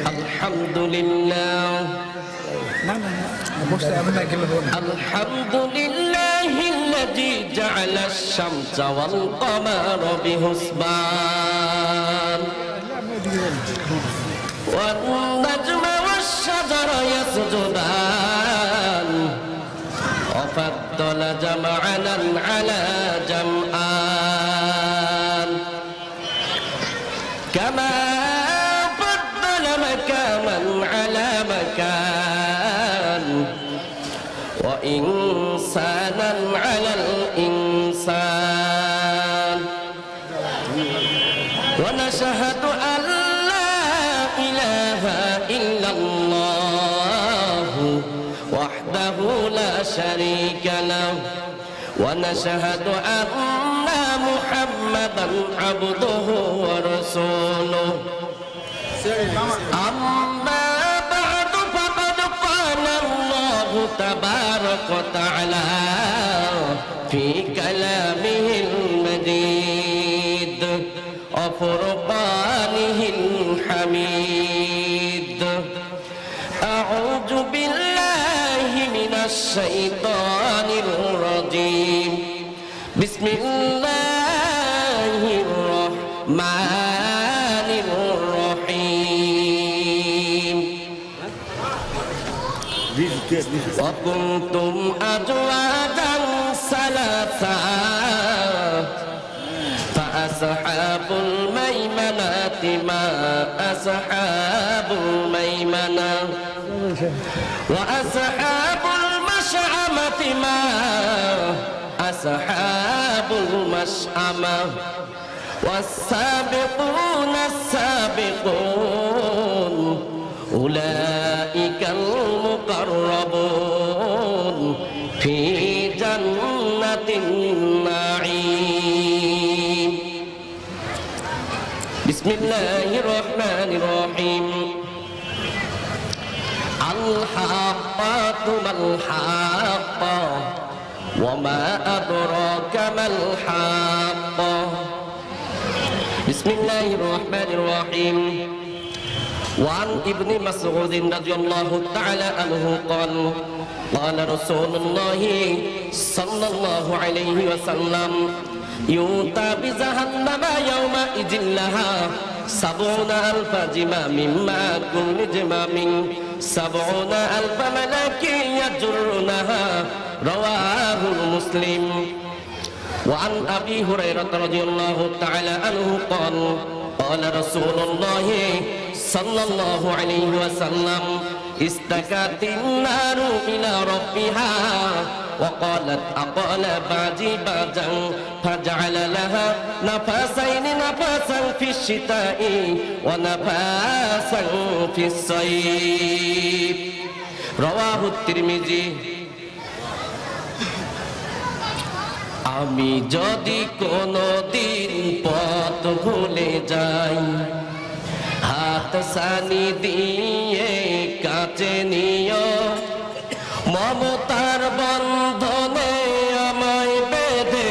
আলহামদুলিল্লাহ আলহামদুলিল্লাহিল্লাযী জা'আলাশ শামসা ওয়াল কমারা বিহুসবান ওয়ান নাজমা ওয়াশ শাজারা ইয়াসজুদান وفضل جمعنا على جمعان كما فضل مكانا على مكان وإنسانا على الإنسان ونشهد أن لا إله إلا الله وحده لا شريك له ونشهد أن محمدا عبده ورسوله أما بعد فقد قال الله تبارك وتعالى في كلامه المجيد وفرقانه الحميد أعوذ بالله من الشيطان الرجيم بسم الله الرحمن الرحيم وكنتم أزواجا ثلاثا فأصحاب الميمنة ما أصحاب الميمنة وأصحاب المشأمة ما أصحاب المشأمة والسابقون السابقون أولئك المقربون في جنة النعيم بسم الله الرحمن الرحيم الحاقة ما الحاقة وما أدراك ما الحاقة بسم الله الرحمن الرحيم وعن ابن مسعود رضي الله تعالى عنه قال قال رسول الله صلى الله عليه وسلم يؤتى بجهنم يومئذ لها 70,000 زمام مع كل زمام 70,000 ملك يجرونها رواه مسلم وعن أبي هريرة رضي الله تعالى عنه قال قال رسول الله صلى الله عليه وسلم استكت النار إلى ربها وقالت أقال بعدي بعدا فجعل لها نفسين نفسا في الشتاء ونفسا في الصيف رواه الترمذي আমি যদি কোনদিন পথ ভুলে যাই হাত সানি দিয়ে কাছে নিও মমতার বন্ধনে আমায় বেঁধে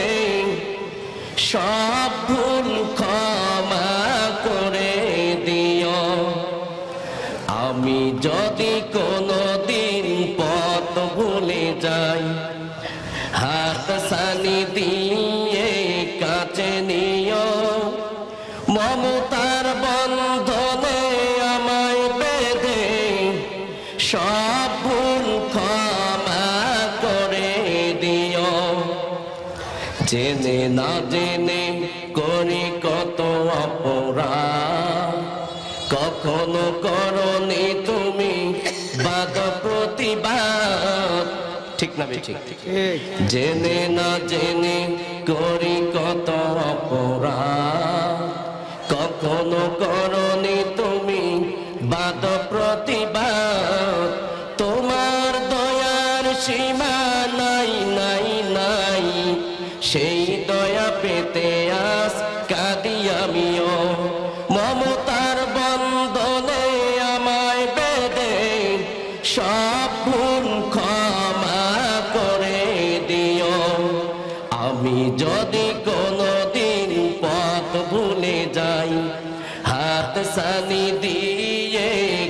সব ভুল ক্ষমা করে দিও আমি যদি কোনদিন পথ ভুলে যাই হাত সানি দিয়ে কাছে নিও মমতার বন্ধনে আমায় বেঁধে সব ভুল ক্ষমা করে দিও জেনে না জেনে করি কত অপরাধ কখনো করনি তুমি বাদ প্রতিবাদ ঠিক না ঠিক জেনে না জেনে করি কত অপরাধ কখনো করনি তুমি বাদ প্রতিবাদ তোমার দয়ার সীমা নাই নাই নাই সেই দয়া পেতে আস কাঁদি আমিও মমতার বন্ধনে আমায় বেঁধে সব ভুল ক্ষমা করে দিও আমি যদি কোনদিন পথ ভুলে যাই হাত সানি দিয়ে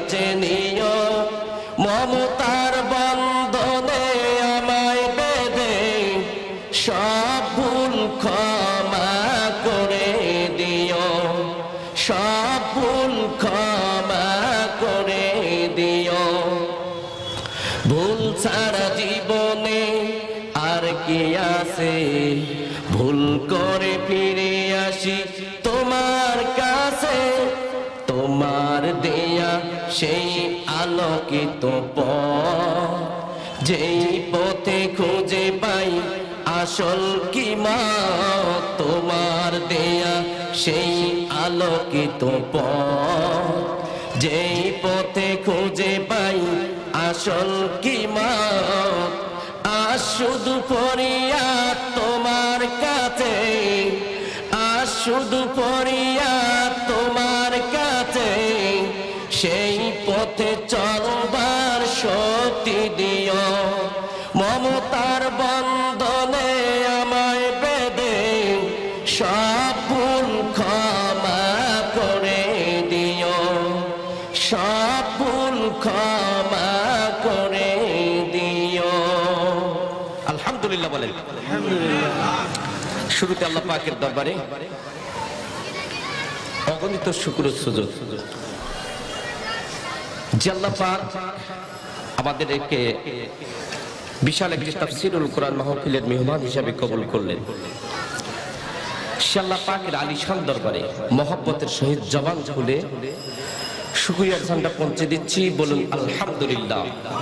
কাছে নিও মমতার বন্ধনে আমায় বেঁধে সব ভুল ক্ষমা করে দিও সব ভুল ক্ষমা করে দিও ভুল ছাড়া জীবনে আর কি আছে ভুল করে ফিরে আসি তোমার কাছে তোমার দেয়া সেই আলোকিত পথ যেই পথে খুঁজে পাই আসল কি মা তোমার দেয়া সেই আলোকিত পথ যেই পথে খুঁজে পাই আসল কি মা আজ শুধু ফরিয়াদ তোমার কাছে আজ শুধু ফরিয়াদ তোমার কাছে সেই পথে চলবার শক্তি দিও মমতার বন্ধনে আমায় বেঁধে সব ভুল ক্ষমা করে দিও সব ভুল ক্ষমা করে দিও আলহামদুলিল্লাহ বলেন শুরুতে আল্লাহ পাকের দরবারে অগণিত শুকর সুজুদ যে আল্লাহ পাক আমাদেরকে বিশাল একটি তাফসীরুল কোরআন মাহফিলের মেহমান হিসেবে কবুল করলেন সে আল্লাহ পাকের আলিশান দরবারে মহব্বতের সহিত জবান খুলে শুকরিয়ার ঝান্ডা পৌঁছে দিচ্ছি বলুন আলহামদুলিল্লাহ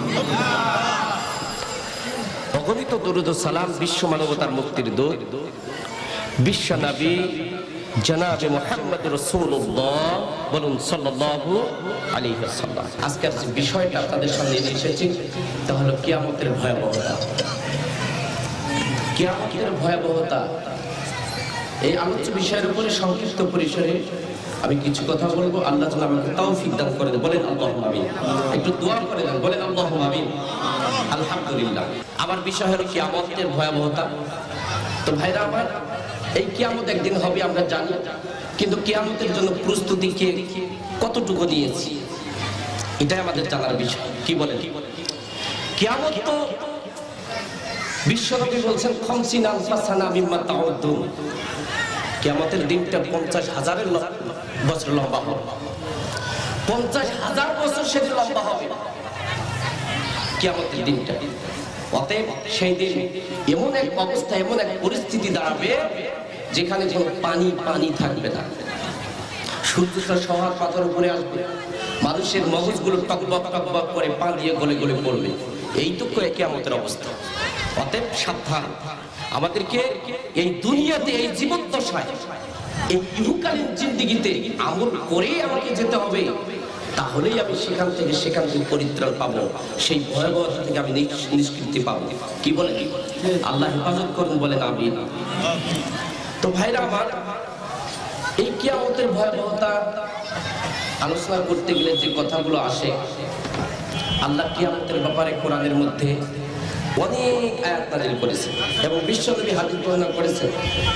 অগণিত দরুদ ও সালাম বিশ্ব মানবতার মুক্তির দূত বিশ্ব নবী জনাবে মুহাম্মদ রাসূলুল্লাহ বলুন সাল্লাল্লাহু আলাইহি ওয়াসাল্লাম আজকের যে বিষয়টা আপনাদের সামনে নিয়ে এসেছি তা হলো কিয়ামতের ভয়াবহতা কিয়ামতের ভয়াবহতা এই আলোচ্য বিষয়ের উপরে সংক্ষিপ্ত পরিসরে আমি কিছু কথা বলবো আল্লাহ যেন আমাকে তৌফিক দান করে দেন বলেন আল্লাহুম্মা আমিন একটু দোয়া করে দেন বলেন আল্লাহুম্মা আমিন আলহামদুলিল্লাহ আমার বিষয় হলো কিয়ামতের ভয়াবহতা তো ভাইরা আমার এই কিয়ামত একদিন হবে আমরা জানি কিন্তু কিয়ামতের জন্য প্রস্তুতি কে কতটুকু নিয়েছি এটাই আমাদের জানার বিষয় কি বলেন কিয়ামত তো বিশ্বনবী বলছেন খামসিনা আলফা সানা মিম্মা তাউদ্দুন কিয়ামতের দিনটা 50,000 বছর লম্বা হবে 50,000 বছর সেদিন লম্বা হবে কিয়ামতের দিনটা অতএব সেই দিন এমন এক অবস্থা এমন এক পরিস্থিতি দাঁড়াবে যেখানে কোনো পানি পানি থাকবে না সূর্যটা সবার পাতার উপরে আসবে মানুষের মগজগুলো টকবক টকবক করে পা দিয়ে গলে গলে পড়বে এই তো কিয়ামতের অবস্থা অতএব সাবধান আমাদেরকে এই দুনিয়াতে এই জীবন দশায় এই ইহকালীন জিন্দেগিতে আমল করেই আমাকে যেতে হবে তাহলেই আমি সেখান থেকে পরিত্রাণ পাবো সেই ভয়াবহতা থেকে আমি নিষ্কৃতি পাবো কি বলেন আল্লাহ হেফাজত করুন বলেন আমিন তো ভাইরা আমার এই কিয়ামতের ভয়াবহতা আলোচনা করতে গেলে যে কথাগুলো আসে আল্লাহ কিয়ামতের ব্যাপারে কোরআনের মধ্যে অনেক আয়াত নাযিল করেছেন এবং বিশ্বনবী হাদিস বর্ণনা করেছেন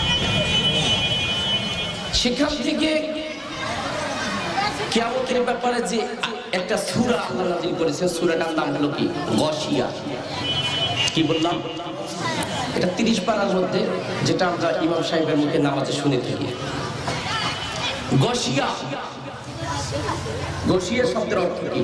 সেখান থেকে কিয়ামতের ব্যাপারে যে একটা সূরা আল্লাহ নাযিল করেছেন সূরাটার নাম হলো কি গাশিয়া কি বললাম এটা 30 পারার মধ্যে যেটা আমরা ইমাম সাহেবের মুখে নামাজে শুনে থাকি গাশিয়া গাশিয়া শব্দের অর্থ কি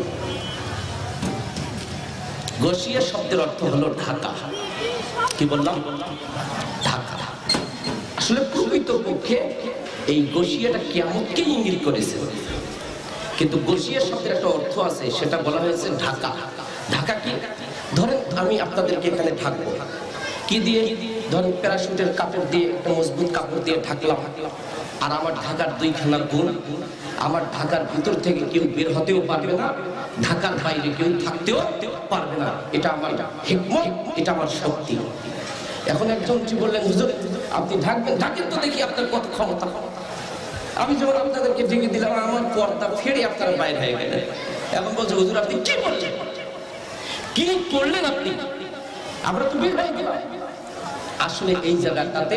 গাশিয়া শব্দের অর্থ হলো ঢাকা কি বললাম ঢাকা আসলে প্রকৃতপক্ষে এই গাশিয়াটা কিয়ামতকে ইঙ্গিত করেছে কিন্তু গাশিয়া শব্দের একটা অর্থ আছে সেটা বলা হয়েছে ঢাকা ঢাকা কি ধরেন আমি আপনাদেরকে এখানে ঢাকবো কি দিয়ে ধরেন প্যারাশুটের কাপড় দিয়ে একটা মজবুত কাপড় দিয়ে ঢাকলাম আর আমার ঢাকার দুইখানা গুণ আমার ঢাকার ভিতর থেকে কেউ বের হতেও পারবে না ঢাকার বাইরে কেউ থাকতেও পারবে না এটা আমার হিকমত এটা আমার শক্তি এখন একজন বললেন হুজুর আপনি ঢাকবেন ঢাকেন তো দেখি আপনার কত ক্ষমতা আমি যখন আপনাদেরকে ঢেকে দিলাম আমার পর্দা ফেড়ে আপনারা বাইরে হয়ে গেলেন এখন বলছে হুজুর আপনি কি বললেন কি করলেন আপনি আমরা তো বের হয়ে গেলাম আসলে এই জায়গাটাতে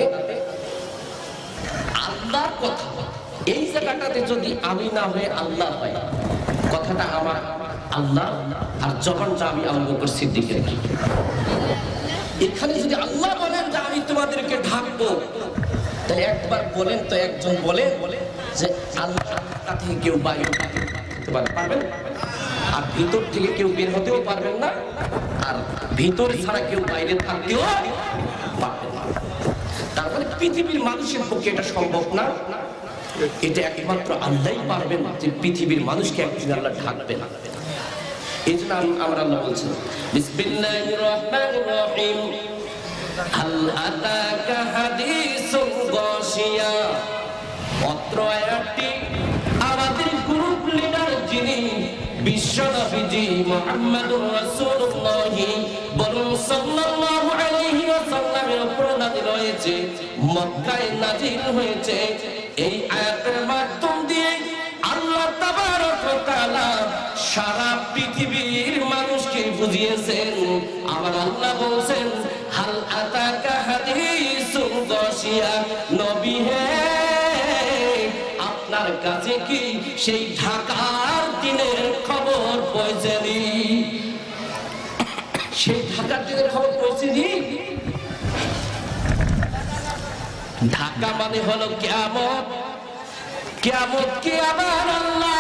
আল্লাহর কথা এই জায়গাটাতে যদি আমি না হয়ে আল্লাহ হয় কথা কথাটা আমার আল্লাহ আর জবানটা আমি আবু বকর সিদ্দিকের। এখানে যদি আল্লাহ বলেন যে আমি তোমাদেরকে ঢাকবো, তাই একবার বলেন তো, একজন বলেন যে আল্লাহ থেকে কেউ বাইরে থাকতে পারবেন, আর ভিতর থেকে কেউ বের হতেও পারবেন না, আর ভিতর ছাড়া কেউ বাইরে থাকতেও পারবেন না। তারপরে পৃথিবীর মানুষের পক্ষে এটা সম্ভব না। এটা একমাত্র আল্লাহই পারবেন যে পৃথিবীর মানুষকে একদিন আল্লাহ ঢাকবে না। এই জন্য আমরা আল্লাহ বলছেন বিসমিল্লাহির রহমানির রহিম, হাল আতাকা হাদিসুল গাশিয়া। অত্র আয়াতটি আমাদের গ্রুপ লিডার যিনি বিশ্বনবীজি মুহাম্মদুর রাসূলুল্লাহ বরং সাল্লাল্লাহু আলাইহি ওয়াসাল্লামের উপর নাযিল হয়েছে, মক্কায় নাযিল হয়েছে। এই আয়াতের মাধ্যম দিয়ে আল্লাহ তাবারক ওয়া তাআলা সারা পৃথিবীর মানুষকে বুঝিয়েছেন। আমার আল্লাহ বলছেন হাল আতাকা হাদিসুল গাশিয়া, নবী হে আপনার কাছে কি সেই ঢাকার দিনের খবর পৌঁছেনি? সেই ঢাকার দিনের খবর পৌঁছেনি। ঢাকা মানে হলো কিয়ামত। কিয়ামত কি আমার আল্লাহ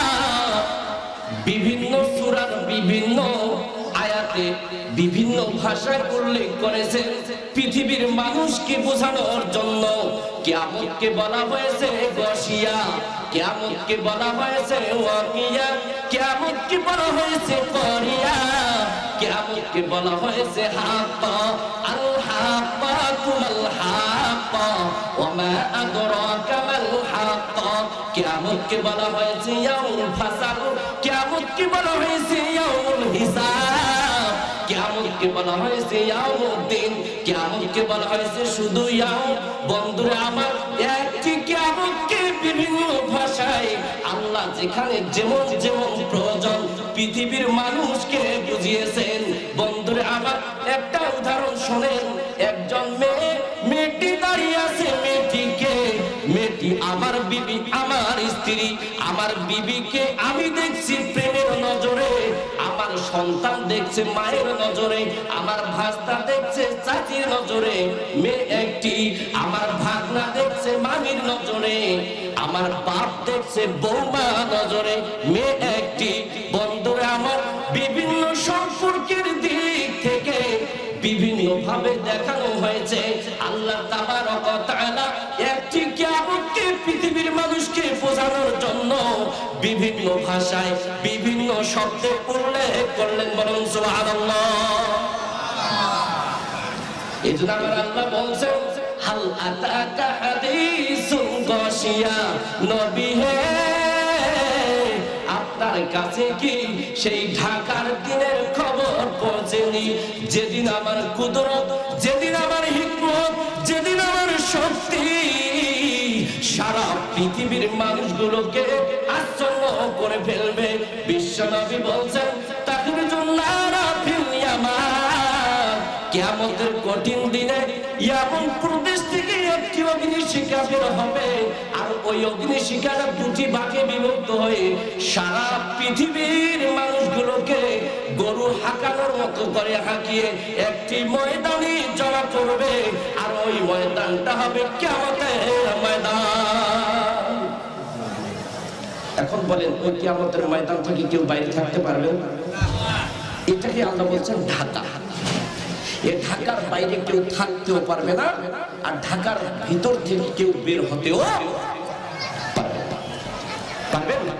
বিভিন্ন সূরার বিভিন্ন আয়াতে বিভিন্ন ভাষায় উল্লেখ করেছেন পৃথিবীর মানুষকে বোঝানোর জন্য। কিয়ামতকে বলা হয়েছে গাশিয়া, কিয়ামতকে বলা হয়েছে ওয়াকিয়া, কিয়ামতকে বলা হয়েছে কারিয়া, কিয়ামতকে বলা হয়েছে হাক্কা, আল হাক্কা তুল হাক্কা ওয়া মা আদরাকা মাল হাক্কা। কিয়ামতকে বলা হয়েছে ইয়াউমুল ফাসাল, কিয়ামতকে বলা হয়েছে ইয়াউমুল হিসাব, কিয়ামতকে বলা হয়েছে ইয়াউমুদ্দিন, কিয়ামতকে বলা হয়েছে শুধু ইয়াউম। বন্ধুরা আমার, একটি কিয়ামতকে বিভিন্ন ভাষায় আল্লাহ যেখানে যেমন যেমন প্রয়োজন পৃথিবীর মানুষকে বুঝিয়েছেন। বন্ধুরা আমার, একটা উদাহরণ শোনেন। একজন মেয়েটি দাঁড়িয়ে আছে, মেয়েটি আমার বিবি, আমার স্ত্রী। আমার বিবিকে আমি দেখছি প্রেমের নজরে, আমার সন্তান দেখছে মায়ের নজরে, আমার ভাস্তা দেখছে চাচির নজরে। মেয়ে একটি, আমার ভাগনা দেখছে মামির নজরে, আমার বাপ দেখছে বৌমা নজরে। মেয়ে একটি। বন্ধুরা আমার, বিভিন্ন সম্পর্কের দিক থেকে বিভিন্ন ভাবে দেখানো হয়েছে। আল্লাহ তাবারক ওয়া তাআলা একটি কিয়ামতকে পৃথিবীর মানুষকে বোঝানোর জন্য বিভিন্ন ভাষায় বিভিন্ন শব্দে উল্লেখ করলেন। বলুন সুবহানাল্লাহ। এই জন্য আমার আল্লাহ বলছেন হাল আতাকা হাদিসুল গাশিয়া, নবী হে আপনার কাছে কি সেই ঢাকার দিনের খবর পৌঁছেনি? যেদিন আমার কুদরত, যেদিন আমার হিকমত, যেদিন আমার শক্তি সারা পৃথিবীর মানুষগুলোকে আশ্চর্য করে ফেলবে। বিশ্বনবী বলছেন তাখরিজুন নারা ফিল ইয়ামান, কিয়ামতের কঠিন দিনে ইয়ামান প্রদেশ থেকে একটি অগ্নিশিখা বের হবে, আর ওই অগ্নিশিখাটা দুটি ভাগে বিভক্ত হয়ে সারা পৃথিবীর মানুষগুলোকে গরু হাঁকানোর মতো করে হাঁকিয়ে একটি ময়দানে জমা করবে, আর ওই ময়দানটা হবে কিয়ামতের ময়দান। এখন বলেন, ওই কিয়ামতের ময়দান থেকে কেউ বাইরে থাকতে পারবে না? এটাকে আল্লাহ বলছেন ঢাকা। এই ঢাকার বাইরে কেউ থাকতেও পারবে না, আর ঢাকার ভিতর থেকে কেউ বের হতেও পারবে না।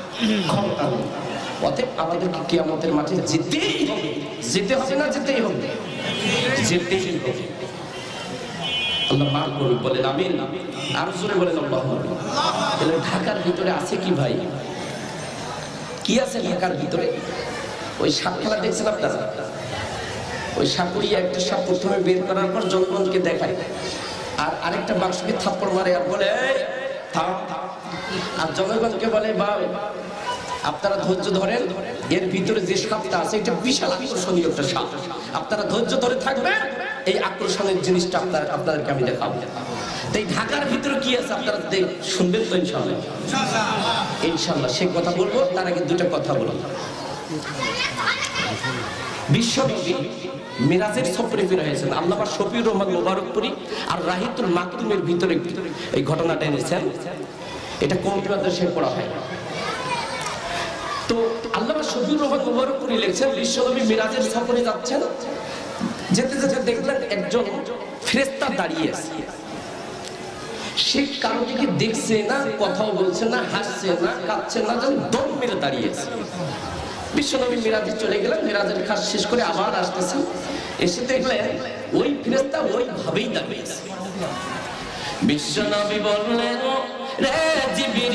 অতএব আমাদেরকে কিয়ামতের মাঠে যেতেই হবে। যেতে হবে না? যেতেই হবে, যেতেই হবে। আল্লাহ মাফ করুন, বলেন আমিন। আর জোরে বলেন আল্লাহু আকবার। ঢাকার ভিতরে আছে কি ভাই? কি আছে ঢাকার ভিতরে? ওই সাপ খেলা দেখছেন আপনারা? ওই সাপুরিয়া একটা সাপ প্রথমে বের করার পর জনগণকে দেখায়, আর আরেকটা বাক্সকে থাপ্পড় মারে আর বলে থাম, আর জনগণকে বলে বা আপনারা ধৈর্য ধরেন, এর ভিতরে যে সাপটা আছে এটা বিশাল আকর্ষণীয় একটা সাপ, আপনারা ধৈর্য ধরে থাকবেন, এই আকর্ষণের জিনিসটা আপনাদেরকে আমি দেখাবো। তাই ঢাকার ভিতরে কি আছে আপনারা শুনবেন তো ইনশাআল্লাহ। ইনশাআল্লাহ সে কথা বলবো, তার আগে দুটো কথা বলবো। বিশ্বনবী মিরাজের সফরে বের হয়েছেন। আল্লামা শফিউর রহমান মোবারকপুরী আর রাহিতুল মাকতুমের ভিতরে এই ঘটনাটা এনেছেন। এটা কওমি মাদ্রাসায় পড়া হয়। তো আল্লামা শফিউর রহমান মোবারকপুরী লিখছেন, বিশ্বনবী মিরাজের সফরে যাচ্ছেন, যেতে যেতে দেখলেন একজন ফেরেশতা দাঁড়িয়ে আছে। সে কারো দিকে দেখছে না, কথাও বলছে না, হাসছে না, কাঁদছে না, যেন দম মেরে দাঁড়িয়ে আছে। বিশ্বনবী মিরাজে চলে গেলেন, মিরাজের কাজ শেষ করে আবার আসতেছেন, এসে দেখলেন ওই ফেরেশতা ওইভাবেই দাঁড়িয়ে আছে। বিশ্বনবী বললেন, রে জিবরিল,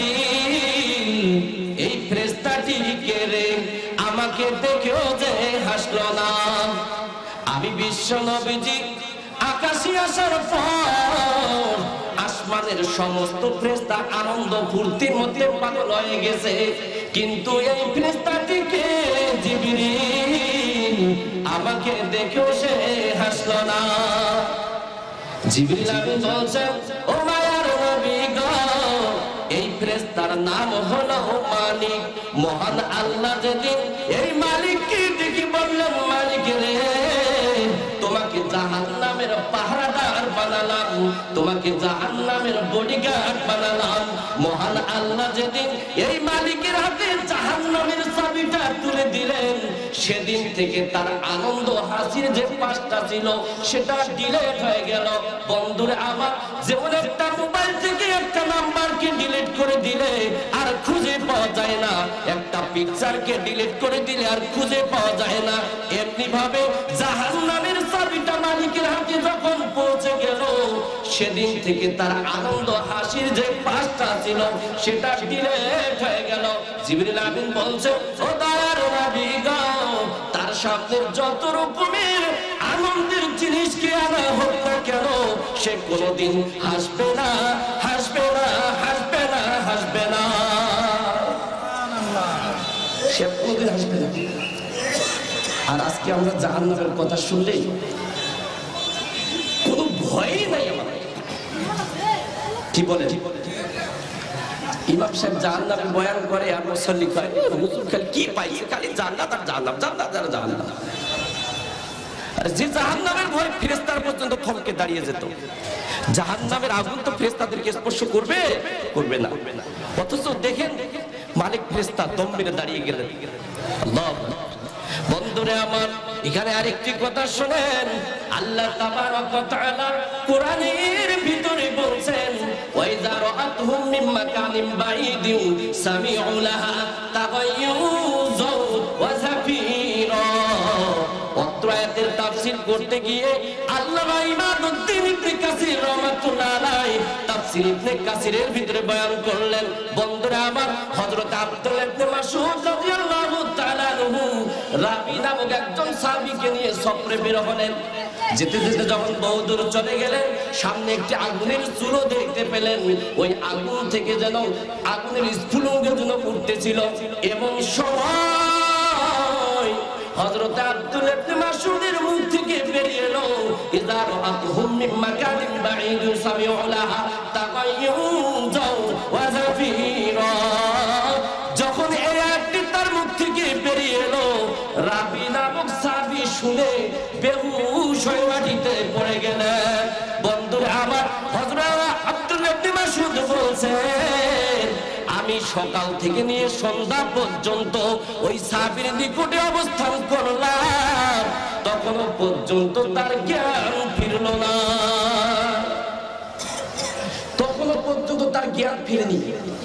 এই ফেরেশতাটি কে রে? আমাকে দেখেও যে হাসলো না। আমি বিশ্বনবীজি আকাশে আসার পর আসমানের সমস্ত ফেরেশতা আনন্দ ফুর্তির মধ্যে পাগল হয়ে গেছে, কিন্তু এই ফেরেশতাটিকে জিবরিল আমাকে দেখেও সে হাসলো না। জিবরিল আমিন বলছেন, ও মায়ার নবী গো, এই ফেরেশতার নাম হলো মালিক। মহান আল্লাহ যেদিন এই মালিককে ডেকে বললেন, মালিক রে, তোমাকে জাহান্নামের পাহারাদার বানালাম, তোমাকে জাহান্নামের বডিগার্ড বানালাম। মহান আল্লাহ যেদিন এই মালিকের হাতে জাহান্নামের চাবিটা তুলে দিলেন, সেদিন থেকে তার আনন্দ হাসির যে পাশটা ছিল সেটা ডিলিট হয়ে গেল। বন্ধুরা আমার, যেমন একটা মোবাইল থেকে একটা নাম্বারকে ডিলিট করে দিলে আর খুঁজে পাওয়া যায় না, একটা পিকচারকে ডিলিট করে দিলে আর খুঁজে পাওয়া যায় না, এমনি ভাবে জাহান্নামের চাবিটা মালিকের হাতে যখন পৌঁছে গেল, সেদিন থেকে তার আনন্দ হাসির যে পাশটা ছিল সেটা ডিলিট হয়ে গেল। জিবরিল আমিন বলছে, ও দয়ার নবী গো, তার সামনে যত রকমের আনন্দের জিনিসকে আনা হোক না কেন, সে কোনোদিন হাসবে না, হাসবে না, হাসবে না, হাসবে না, সে কোনোদিন হাসবে না। আর আজকে আমরা জাহান্নামের কথা শুনলেই কোনো ভয়ই নাই আমাদের। কি বলে ইমাম সাহেব জাহান্নামের বয়ান করে আর মুসল্লি করে, হুজুর খালি কি পাইছে, খালি জান্নাত আর জাহান্নাম, জান্নাত আর জাহান্নাম। আর যে জাহান্নামের ভয় ফেরেশতার পর্যন্ত থমকে দাঁড়িয়ে যেত, জাহান্নামের আগুন তো ফেরেশতাদেরকে স্পর্শ করবে করবে না, অথচ দেখেন মালিক ফেরেশতা দম মেরে দাঁড়িয়ে গেলেন। আল্লাহ। বন্ধুরে আমার, এখানে আরেকটি কথা শুনেন, আল্লাহ তাবারক ওয়া তাআলা কোরআনের ভিতরে বলছেন, ওয়াইযা রাআতহুম মিন মাকানিন বাঈদিন সামিউ লাহা তাগায়্যুযা ওয়া যাফীরা। অত্র আয়াতের তাফসীর করতে গিয়ে আল্লামা ইমাদউদ্দিন ইবনে কাসির রাহমাতুল্লাহ আলাইহি তাফসীর ইবনে কাসিরের ভিতরে বয়ান করলেন। বন্ধুরা আমার, হযরত আব্দুল্লাহ ইবনে মাসউদ রাদিয়াল্লাহু তাআলা আনহু রাবি নামক একজন সাহাবীকে নিয়ে সফরে বের হলেন। যেতে যেতে যখন বহুদূর চলে গেলেন, সামনে একটি আগুনের চুলো দেখতে পেলেন। ওই আগুন থেকে যেন আগুনের স্ফুলিঙ্গ যেন উঠতেছিল, এবং সময় হযরত আব্দুল্লাহ ইবনে মাসউদের মুখ থেকে বেরিয়ে এলো, ইযা রাআতহুম মিন মাকানিন বাঈদিন সামিউ লাহা তাগায়্যুযা ওয়া যাফীরা। যখন এই আয়াতটি তার মুখ থেকে বেরিয়ে এলো, রাবি নামক সাহাবী শুনে বেহুশ হয়ে মাটিতে পড়ে গেলেন। বন্ধুরা আমার, হযরত আব্দুল্লাহ ইবনে মাসউদ বলছেন, আমি সকাল থেকে নিয়ে সন্ধ্যা পর্যন্ত ওই সাহাবীর নিকটে অবস্থান করলাম, তখনও পর্যন্ত তার জ্ঞান ফিরল না, তখনও পর্যন্ত তার জ্ঞান ফিরেনি।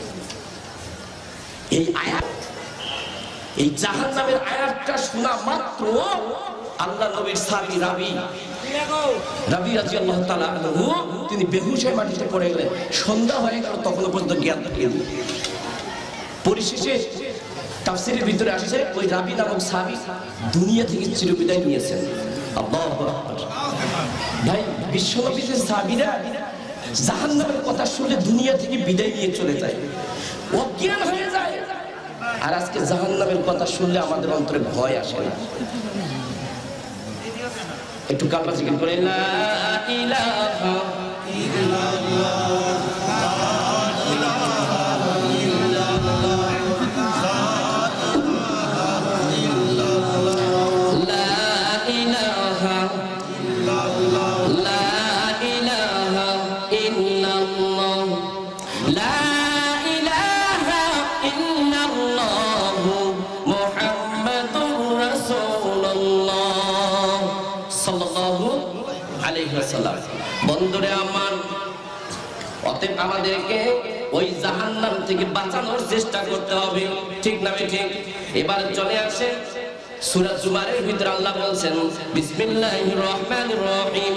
এই আয়াত, এই জাহান্নামের আয়াতটা শোনা মাত্র আল্লাহ নবীর সাহাবী রাবি রাদিয়াল্লাহু তাআলা আনহু তিনি বেহুশ হয়ে মাটিতে পড়ে গেলেন। সন্ধ্যা হয়ে গেল, তখনও পর্যন্ত জ্ঞান ফিরেনি। পরিশেষে তাফসীরের ভিতরে আসছে, ওই রাবি নামক সাহাবী দুনিয়া থেকে চিরবিদায় নিয়েছেন। আল্লাহু আকবার। ভাই, বিশ্বনবীর সাহাবীরা জাহান্নামের কথা শুনলে দুনিয়া থেকে বিদায় নিয়ে চলে যায়, অজ্ঞান হয়ে যায়। আর আজকে জাহান্নামের কথা শুনলে আমাদের অন্তরে ভয় আসে না। একটু কালমা জিকির করে, লা ইলাহা বন্ধুরে আমার, অতএব আমাদেরকে ওই জাহান্নাম থেকে বাঁচানোর চেষ্টা করতে হবে, ঠিক না ঠিক? এবার চলে আসে সূরা জুমারের ভিতরে আল্লাহ বলছেন বিসমিল্লাহির রহমানির রহিম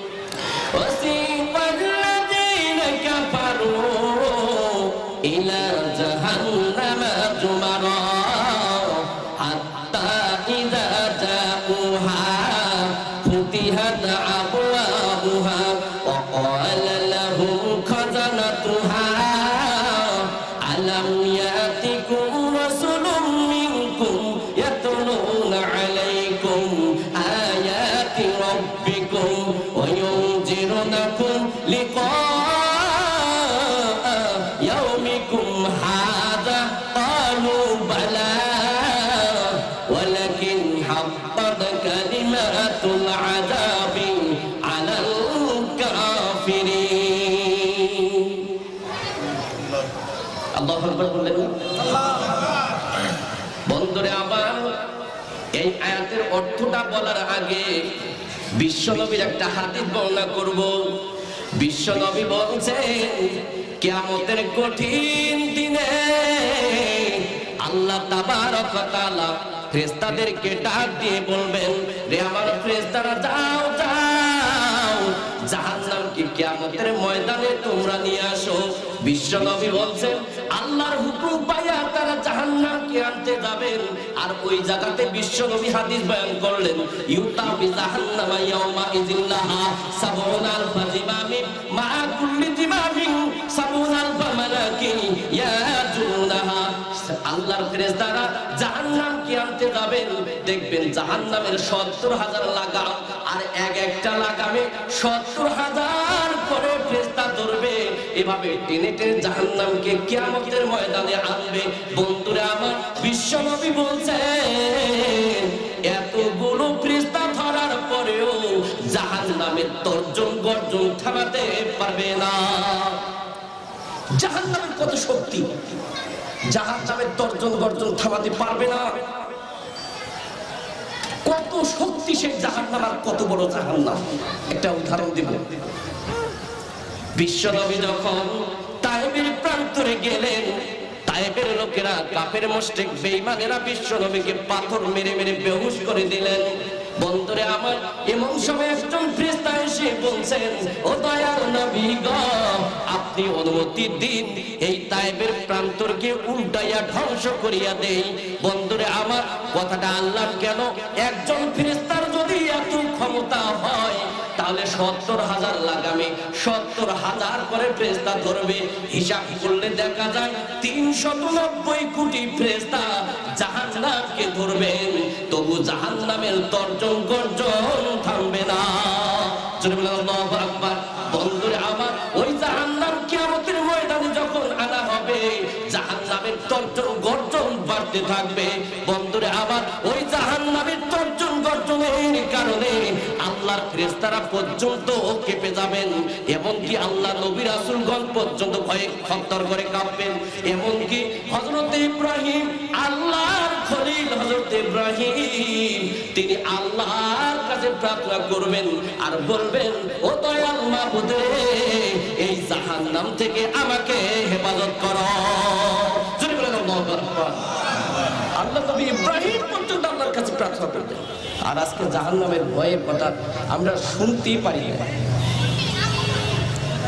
ওয়াসিফাল্লাযীনা কাফারু ইলা জাহান্নামা জুমারা হাত্তা ইযা জাউহা ফুতিহাত আবওয়াবুহা ওয়া ক্বালা লাহুম খাযানাতুহা আলাম ইয়াতিকুম রাসূলুম মিনকুম ইয়াতলুনা আলাইকুম আয়াতি রাব্বিকুম ওয়া ইউনজিরুনাকুম লিকা ইয়াউমিকুম হাযা ক্বালু বালা ওয়ালাকিন হাব্বাত কালিমাতুল আযাবি আলাল কাফিরিন। আল্লাহু আকবার বললেন। বন্ধুরে আমার, এই আয়াতের অর্থটা বলার আগে বিশ্বনবীর একটা হাদিস বর্ণনা করব। বিশ্বনবী বলছেন কিয়ামতের কঠিন দিনে আল্লাহ তাবারক ওয়া তাআলা ফেরেশতাদেরকে ডাক দিয়ে বলবেন, রে আমার ফেরেশতারা যাও যাও, জাহান্নামকে কিয়ামতের ময়দানে তোমরা নিয়ে আসো। বিশ্বনবী বলছেন আল্লাহর হুকুম পাইয়া তারা জাহান্নামকে আনতে যাবেন। আর ওই জায়গাতে বিশ্বনবী হাদিস বয়ান করলেন, ইউতা বি জাহান্নামা ইয়াউমা ইযিল্লাহা সাবউনা আলফা জিমামিন মা কুল্লি জিমামিন সাবউনা আলফা মালাকিন ইয়াজুনাহা। আল্লাহর ফেরেশতারা জাহান্নামকে আনতে যাবেন, দেখবেন জাহান্নামের ৭০,০০০ লাগাম, আর এক একটা লাগামে ৭০,০০০ করে ফেরেশতা ধরবে। এভাবে টেনে টেনে জাহান্নামকে কিয়ামতের ময়দানে আনবে। বন্ধুরা আমার, বিশ্বনবী বলছেন এতগুলো ফেরেশতা ধরার পরেও জাহান্নামের তর্জন গর্জন থামাতে পারবে না। জাহান্নামের কত শক্তি, জাহান্নামের তর্জন গর্জন থামাতে পারবে না। কত শক্তি সেই জাহান্নাম, আর কত বড় জাহান্নাম। একটা উদাহরণ দিব। বিশ্বনবী যখন তায়েফের প্রান্তরে গেলেন, তায়েফের লোকেরা কাফের মুশরিক বেঈমানেরা বিশ্বনবীকে পাথর মেরে মেরে বেহুশ করে দিলেন। বন্ধুরে আমার, এমন সময় একজন ফেরেশতা এসে বলছেন, ও দয়ার নবী গো, আপনি অনুমতি দিন এই তায়েফের প্রান্তরকে উল্টাইয়া ধ্বংস করিয়া দেই। বন্ধুরে আমার, কথাটা আল্লাহ কেন, একজন ফেরেশতার যদি এত ক্ষমতা হয় তাহলে ৭০,০০০ লাগামে ৭০,০০০ করে ফেরেশতা ধরবে। হিসাব করলে দেখা যায় ৩৯০ কোটি ফেরেশতা জাহান্নামকে ধরবেন, তবু জাহান্নামের তর্জন গর্জন থামবে না। আল্লাহু আকবার। বন্ধুরে আমার, ওই জাহান্নাম কিয়ামতের ময়দানে যখন আনা হবে, জাহান্নামের তর্জন গর্জন বাড়তে থাকবে। বন্ধুরে আমার, ওই জাহান্নামের তর্জন গর্জনের কারণে আল্লাহর ফেরেশতারা পর্যন্ত কেঁপে যাবেন, এমনকি আল্লাহ নবী রাসূলগণ পর্যন্ত ভয়ে থরথর করে কাঁপবেন। এমনকি হযরত ইব্রাহিম, আল্লাহর খলিল হযরত ইব্রাহিম, তিনি আল্লাহর কাছে প্রার্থনা করবেন আর বলবেন, ও দয়াল মাবুদ রে, এই জাহান্নাম থেকে আমাকে হেফাজত করো। জোরে বলেন আল্লাহু আকবার। আল্লাহ নবী ইব্রাহিম পর্যন্ত আল্লাহর কাছে প্রার্থনা করতেন। আর আজকে জাহান্নামের ভয়ের কথা আমরা শুনতেই পারি না।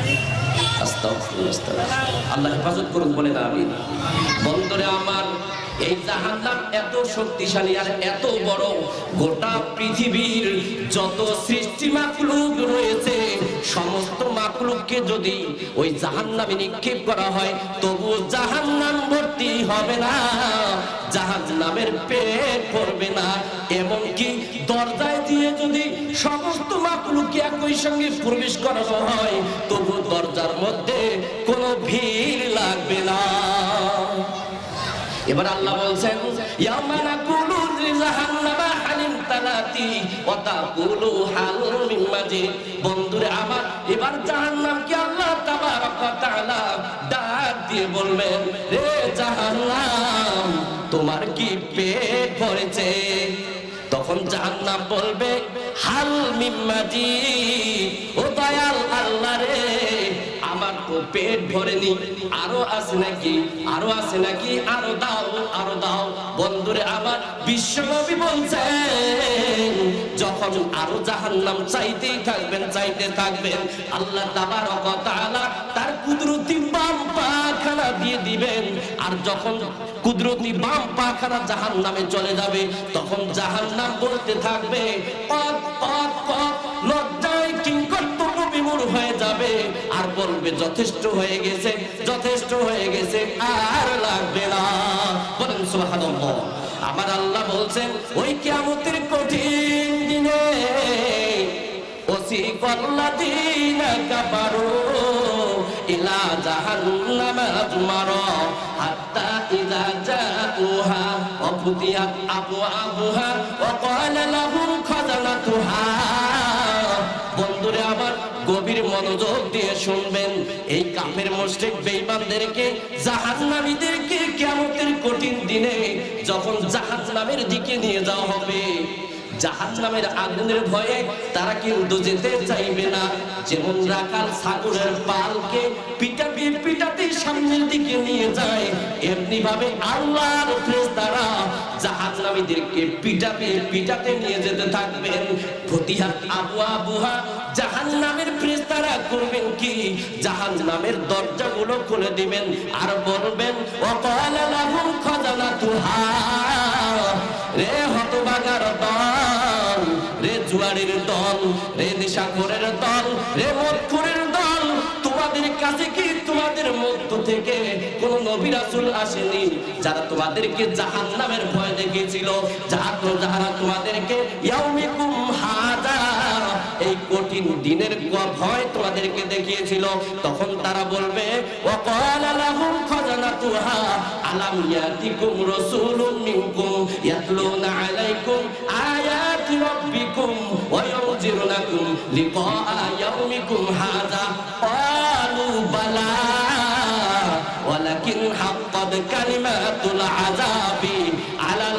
আস্তাগফিরুল্লাহ, আল্লাহ হেফাজত করুন, বলে না আমিন। বন্ধুরে আমার, এই জাহান্নাম এত শক্তিশালী আর এত বড়, গোটা পৃথিবীর যত সৃষ্টি মাখলুক রয়েছে সমস্ত মাখলুককে যদি ওই জাহান্নামে নিক্ষেপ করা হয় তবু জাহান্নাম ভর্তি হবে না, জাহান্নামের পেট ভরবে না। এমনকি দরজায় দিয়ে যদি সমস্ত মাখলুককে একই সঙ্গে প্রবেশ করানো হয় তবু দরজার মধ্যে কোনো ভিড় লাগবে না। এবার আল্লাহ বলছেন ইয়াউমা নাকুলু লিজাহান্নামা হালিম তালাতি ওয়া তাকুলু হাল মিন মাজিদ। বন্ধুরে আমার এবার জাহান্নামকে আল্লাহ তাবারক ওয়া তাআলা ডাক দিয়ে বলবেন, রে জাহান্নাম তোমার কি পেট ভরেছে? তখন জাহান্নাম বলবে হাল মিন মাজিদ, ও দয়াল আল্লাহ রে আমার তো পেট ভরেনি, আরো আছে নাকি, আরো আছে নাকি, আরো দাও, আরো দাও। বন্ধুরে আমার বিশ্বনবী বলছেন যখন আরো জাহান্নাম চাইতেই থাকবেন, চাইতে থাকবেন, আল্লাহ তাবারক ওয়া তাআলা তার কুদরতি বাম পাখানা দিয়ে দিবেন। আর যখন কুদরতি বাম পাখানা জাহান্নামে চলে যাবে তখন জাহান্নাম বলতে থাকবে পথ পথ পথ, লজ্জায় কিংকর্তব্য বিমূঢ় হয়ে যাবে আর বলবে যথেষ্ট হয়ে গেছে, যথেষ্ট হয়ে গেছে, আর লাগবে না। বলেন সুবহানাল্লাহ। আমার আল্লাহ বলছেন ওই কিয়ামতের কঠিন দিনে ওয়াসিকাল্লাযীনা কাফারু ইলা জাহান্নামা যুমারা হাত্তা ইযা জাউহা ওয়া ফুতিহাত আবওয়াবুহা ওয়া ক্বালা লাহুম খাযানাতুহা। বন্ধুরে আমার গভীর মনোযোগ দিয়ে শুনবেন, এই কাফের মুশরিক বেঈমানদেরকে জাহান্নামীদেরকে কিয়ামতের কঠিন দিনে যখন জাহান্নামের দিকে নিয়ে যাওয়া হবে, জাহান্নামের আগুনের ভয়ে তারা কিন্তু যেতে চাইবে না। যেমন রাখাল ছাগলের পালকে পিটাতে পিটাতে সামনের দিকে নিয়ে যায়, এমনি ভাবে আল্লাহর ফেরেশতারা জাহান্নামীদেরকে পিটাতে পিটাতে নিয়ে যেতে থাকবেন। ফতিহাত আবওয়াবুহা, জাহান্নামের ফেরেশতারা করবেন কি, জাহান্নামের দরজাগুলো খুলে দিবেন আর বলবেন ওয়া ক্বালা লাহুম খাযানাতুহা, রে হতভাগার দল, রে জুয়ারির দল, রে নেশাখোরের দল, রে মদখোরের দল, তোমাদের কাছে কি তোমাদের মধ্য থেকে কোন নবী রাসূল আসেনি যারা তোমাদেরকে জাহান্নামের ভয় দেখিয়েছিল, যারা তোমাদেরকে ইয়াউমিকুম হাযা, এই কঠিন দিনের ভয় তোমাদেরকে দেখিয়েছিল? তখন তারা বলবে ওয়া ক্বালা লাহুম খাযানাতুহা আলাম ইয়াতিকুম রাসূলুম মিনকুম ইয়াতলুনা আলাইকুম আয়াতি রাব্বিকুম ওয়া ইউনজিরুনাকুম লিকা ইয়াউমিকুম হাযা ক্বালু বালা ওয়ালাকিন হাক্কাত কালিমাতুল আযাবি আলাল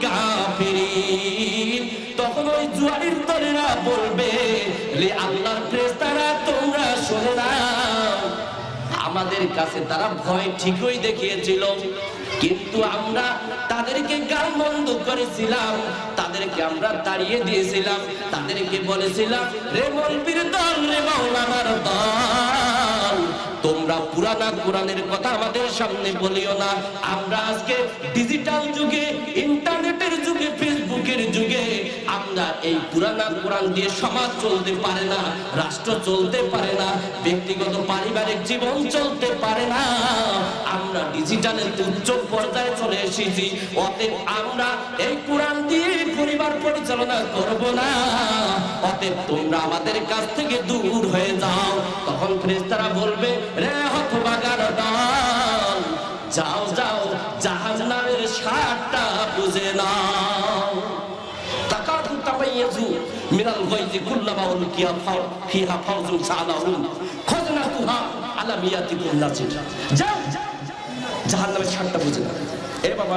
কাফিরিন। তখন ওই জুয়ারির দলেরা বলবে, রে আল্লাহর ফেরেশতারা তোমরা শুনে নাও, আমাদের কাছে তারা ভয় ঠিকই দেখিয়েছিল কিন্তু আমরা তাদেরকে গালমন্দ করেছিলাম, তাদেরকে আমরা তাড়িয়ে দিয়েছিলাম, তাদেরকে বলেছিলাম রে মৌলবীর দল, রে মাওলানার দল, তোমরা পুরানা কোরআনের কথা আমাদের সামনে বলিও না। আমরা আজকে ডিজিটাল যুগে, ইন্টারনেটের যুগে, ফেসবুকের যুগে আমরা এই পুরানা কোরআন দিয়ে সমাজ চলতে পারে না, রাষ্ট্র চলতে পারে না, ব্যক্তিগত পারিবারিক জীবন চলতে পারে না। আমরা ডিজিটালের উচ্চ পর্যায়ে চলে এসেছি, অতএব আমরা এই কোরআন দিয়ে পরিবার পরিচালনা করব না, অতএব তোমরা আমাদের কাছ থেকে দূর হয়ে যাও। তখন ফেরেশতারা বলবে, রে হতভাগার দল, যাও যাও জাহান্নামের স্বাদটা বুঝে নাও। তাকাদু তামাইয়াজু মিনাল গায়জি কুল্লামা উলকিয়া ফিহা ফাউজুন সালাহুম খাযনাতুহা আলাম ইয়াতিকুম নাজির। যাও জাহান্নামের স্বাদটা বুঝে নাও। এ বাবা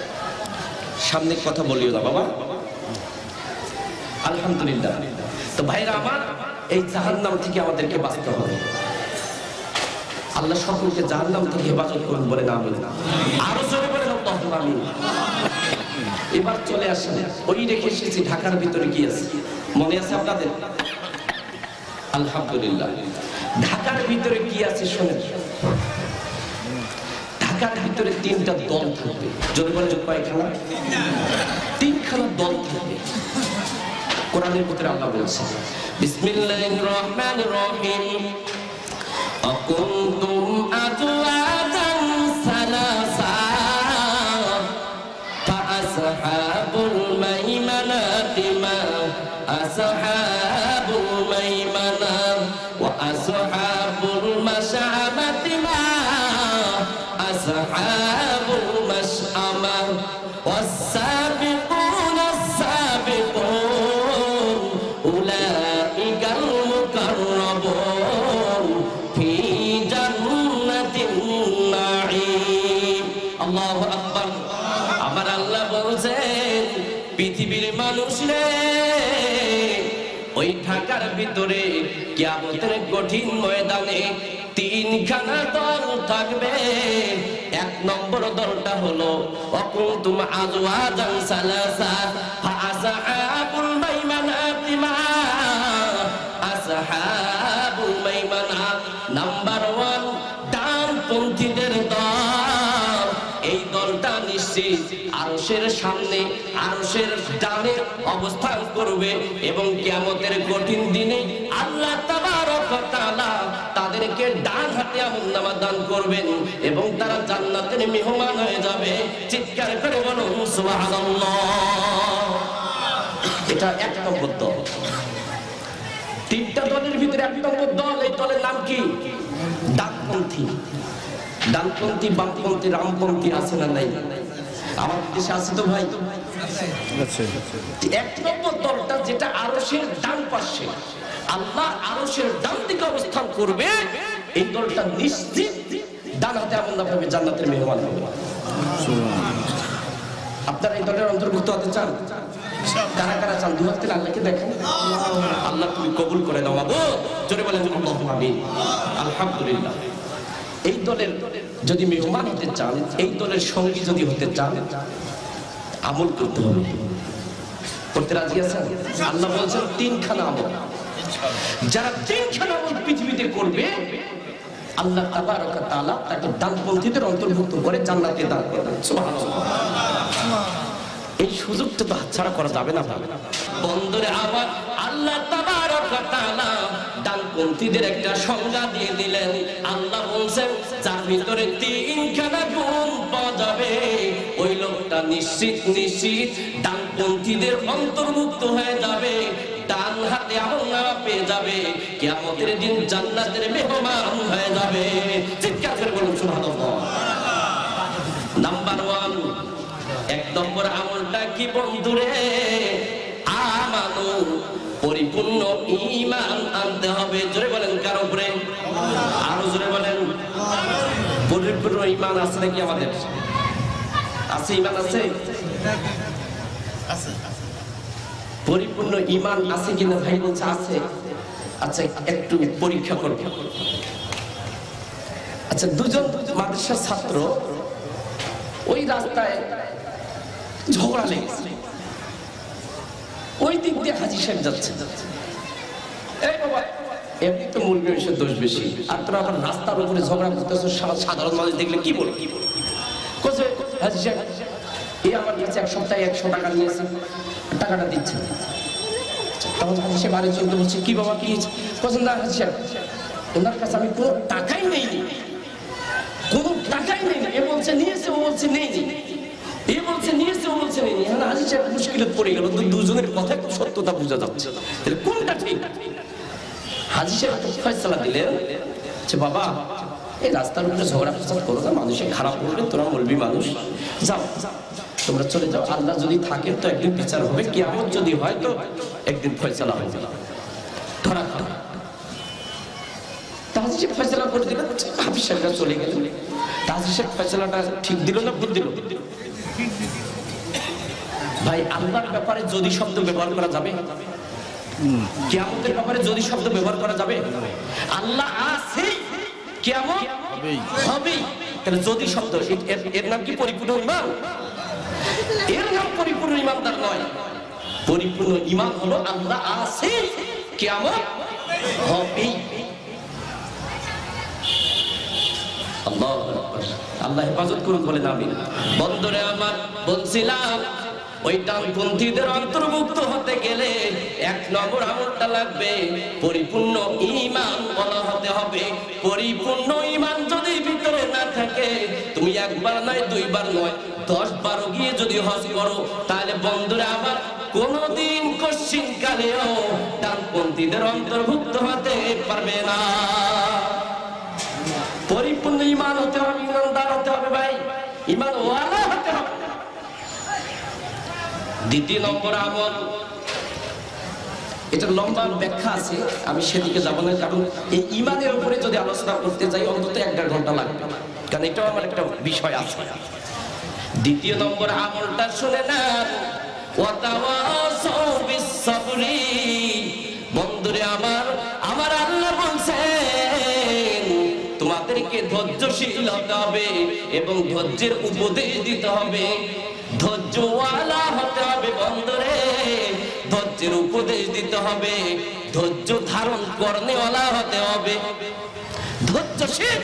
সামনে কথা বলিও না বাবা। আলহামদুলিল্লাহ। তো ভাইরা আমার, এই জাহান্নাম থেকে আমাদেরকে বাঁচতে হবে। আল্লাহ সকলকে জাহান্নাম থেকে হেফাজত করুন, বলে না বলে আরো জোরে বলে আল্লাহুম্মা আমিন। এবার চলে আসেন, ওই রেখে এসেছি ঢাকার ভিতরে কি আছে মনে আছে আপনাদের? আলহামদুলিল্লাহ। ঢাকার ভিতরে কি আছে শোনেন। ঢাকার ভিতরে তিনটা দল থাকবে। যদি বলে কয়খানা? তিনখানা দল থাকবে। কোরআনের ভিতরে আল্লাহ বলছেন বিসমিল্লাহির রহমানির রহিম আকুনতুম আজওয়াজান সালাসা ফাআসহাবুল মাইমানাতি মা আসহাবুল মাইমানা ওয়া আসহাবুল মাশআমাতি মা আসহাবুল মাশআমা والسابقون السابقون أولئك المقربون في جنة النعيم الله أكبر আমার আল্লাহ বলছেন পৃথিবীর মানুষ রে ওই ঢাকার ভিতরে কিয়ামতের কঠিন ময়দানে তিনখানা দল থাকবে। এক নম্বর দলটা হলো অকুনতুম আজওয়াজান সালাসা ফাআসহাবুল মাইমানাতি মা আসহাবুল মাইমানা। নাম্বার 1 ডানপন্থীদের দল। এই দলটা নিশ্চিত আরশের সামনে আরশের ডানে অবস্থান করবে এবং কিয়ামতের কঠিন দিনে আল্লাহ তাবারক ওয়া তাআলা তাদেরকে ডান হাতে আমলনামা দান করবেন এবং তারা জান্নাতের মেহমান হয়ে যাবে। চিৎকার করে বলুন সুবহানাল্লাহ। এটা এক নম্বর দল। তিনটা দলের ভিতরে এক নম্বর দল, এই দলের নাম কি? ডানপন্থী। ডানপন্থী, বামপন্থী, রামপন্থী আছে না নাই? আমাদের দেশে আছে তো ভাই। এক নম্বর দলটা যেটা আরশের ডান পাশে, আল্লাহ আরশের ডান দিকে অবস্থান করবে, এই দলটা নিশ্চিত ডান হাতে আমলনামা পাবে, জান্নাতের মেহমান হবে। আপনারা এই দলের অন্তর্ভুক্ত হতে চান? কারা কারা চান? দুই হাতে আল্লাহকে দেখেন। আল্লাহ তুমি কবুল করে দাও বাবু, জোরে বলেন আল্লাহুম্মা আমিন। আলহামদুলিল্লাহ। এই দলের যদি মেহমান হতে চান, এই দলের সঙ্গী যদি হতে চান, আমল করতে হবে। করতে রাজি আছেন? আল্লাহ বলছেন তিনখানা আমল। যারা তিনখানা আমল পৃথিবীতে করবে আল্লাহ তাবারক ওয়া তাআলা তাকে ডানপন্থীদের অন্তর্ভুক্ত করে জান্নাতে দান করবেন। সুবহানাল্লাহ। এই সুযোগটা তো হাতছাড়া করা যাবে না ভাই। বন্ধুরে আমার, আল্লাহ তাবারক ওয়া তাআলা ডানপন্থীদের একটা সংজ্ঞা দিয়ে দিলেন। আল্লাহ বলছেন যার ভিতরে তিনখানা গুণ পাওয়া যাবে ওই লোকটা নিশ্চিত নিশ্চিত ডানপন্থীদের অন্তর্ভুক্ত হয়ে যাবে, ডান হাতে আমলনামা পেয়ে যাবে, কিয়ামতের দিন জান্নাতের মেহমান হয়ে যাবে। চিৎকার করে বলুন সুবহানাল্লাহ। নাম্বার 1, এক নম্বর আমলটা কি বন্ধুরে? আমানু, পরিপূর্ণ ঈমান আনতে হবে। জোরে বলেন কার উপরে? আরো জোরে বলেন। পরিপূর্ণ ঈমান আছে নাকি আমাদের? আছে? ঈমান আছে? পরিপূর্ণ ঈমান আছে কিনা ভাই? বলছে আছে। আচ্ছা একটু পরীক্ষা করব। আচ্ছা, দুজন মাদ্রাসার ছাত্র ওই রাস্তায় ঝগড়া লেগেছে। ওই দিক দিয়ে হাজী সাহেব যাচ্ছে। এই বাবা, এমনি তো মূল বিষয়ের দোষ বেশি, আর তোরা আবার রাস্তার উপরে ঝগড়া করতেছ, সাধারণ মানুষ দেখলে কি বলবে? কোথায় হাজী সাহেব? এই আমার কাছে এক সপ্তাহে 100 টাকা নিয়েছে, টাকাটা দিচ্ছে। তখন হাজী সাহেব আরেকজনকে বলছে, কি বাবা কি পছন্দ? হাজী সাহেব, ওনার কাছে আমি কোনো টাকাই নেইনি, কোনো টাকাই নেইনি। এ বলছে নিয়েছে, ও বলছে নেইনি। এ বলছে নিয়েছে, ও বলছে নেইনি। এখন হাজী সাহেব মুশকিলে পড়ে গেল। দুজনের কথা সত্যতা বোঝা যাচ্ছে, কোনটা ঠিক? হাজী সাহেব ফয়সালা দিলেন যে বাবা, এই রাস্তার উপরে ঝগড়া ফসাদ করো না, মানুষের খারাপ করবে, তোরা বলবি মানুষ, যাও তোমরা চলে যাও। আল্লাহ যদি থাকে তো একদিন বিচার হবে, কিয়ামত যদি হয় তো একদিন ফয়সালা হবে, ধরা খাও। হাজী সাহেব ফয়সালা করে দিলেন, হাফিজ সাহেবরা চলে গেলেন। হাজী সাহেব ফয়সালাটা ঠিক দিল না ভুল দিল? ভাই, আল্লাহর ব্যাপারে যদি শব্দ ব্যবহার করা যাবে? কিয়ামতের ব্যাপারে যদি শব্দ ব্যবহার করা যাবে? আল্লাহ আছে, কিয়ামত হবে, তাহলে যদি শব্দ, এর নাম কি পরিপূর্ণ ঈমান? এর নাম পরিপূর্ণ ঈমানদার নয়। পরিপূর্ণ ঈমান হলো আল্লাহ আছে, কিয়ামত হবে। আল্লাহু আকবার। আল্লাহ হেফাজত করুন, বলেন আমিন। বন্ধুরে আমার, বলছিলাম ওই ডানপন্থীদের অন্তর্ভুক্ত হতে গেলে 1 নম্বর আমলটা লাগবে, পরিপূর্ণ ঈমান বলা হতে হবে। পরিপূর্ণ ঈমান যদি ভিতরে না থাকে, তুমি একবার নয়, 2 বার নয়, 10 বারও গিয়ে যদি হজ করো, তাহলে বন্ধুরা আমার কোনদিন কশ্চিন কালেও ডানপন্থীদের অন্তর্ভুক্ত হতে পারবে না। পরিপূর্ণ ঈমান হতে হবে, ঈমানদার হতে হবে ভাই, ঈমান ওয়ালা হতে হবে। 2 নম্বর আমল, এটা লম্বা ব্যাখ্যা আছে, আমি সেদিকে যাব না, কারণ এই ঈমানের উপরে যদি আলোচনা করতে যাই অন্তত 1.5 ঘন্টা লাগবে, কারণ এটাও আমার একটা বিষয় আছে। 2 নম্বর আমলটা শুনে নেন, ওয়াতাওয়াসাউ বিস-সাবরি। বন্ধুরে আমার, আমার আল্লাহ বলছেন তোমাদেরকে ধৈর্যশীল হতে হবে এবং ধৈর্যের উপদেশ দিতে হবে, ধৈর্যওয়ালা হতে হবে। বন্ধুরে, ধৈর্যের উপদেশ দিতে হবে, ধৈর্য ধারণ করনেওয়ালা হতে হবে, ধৈর্যশীল,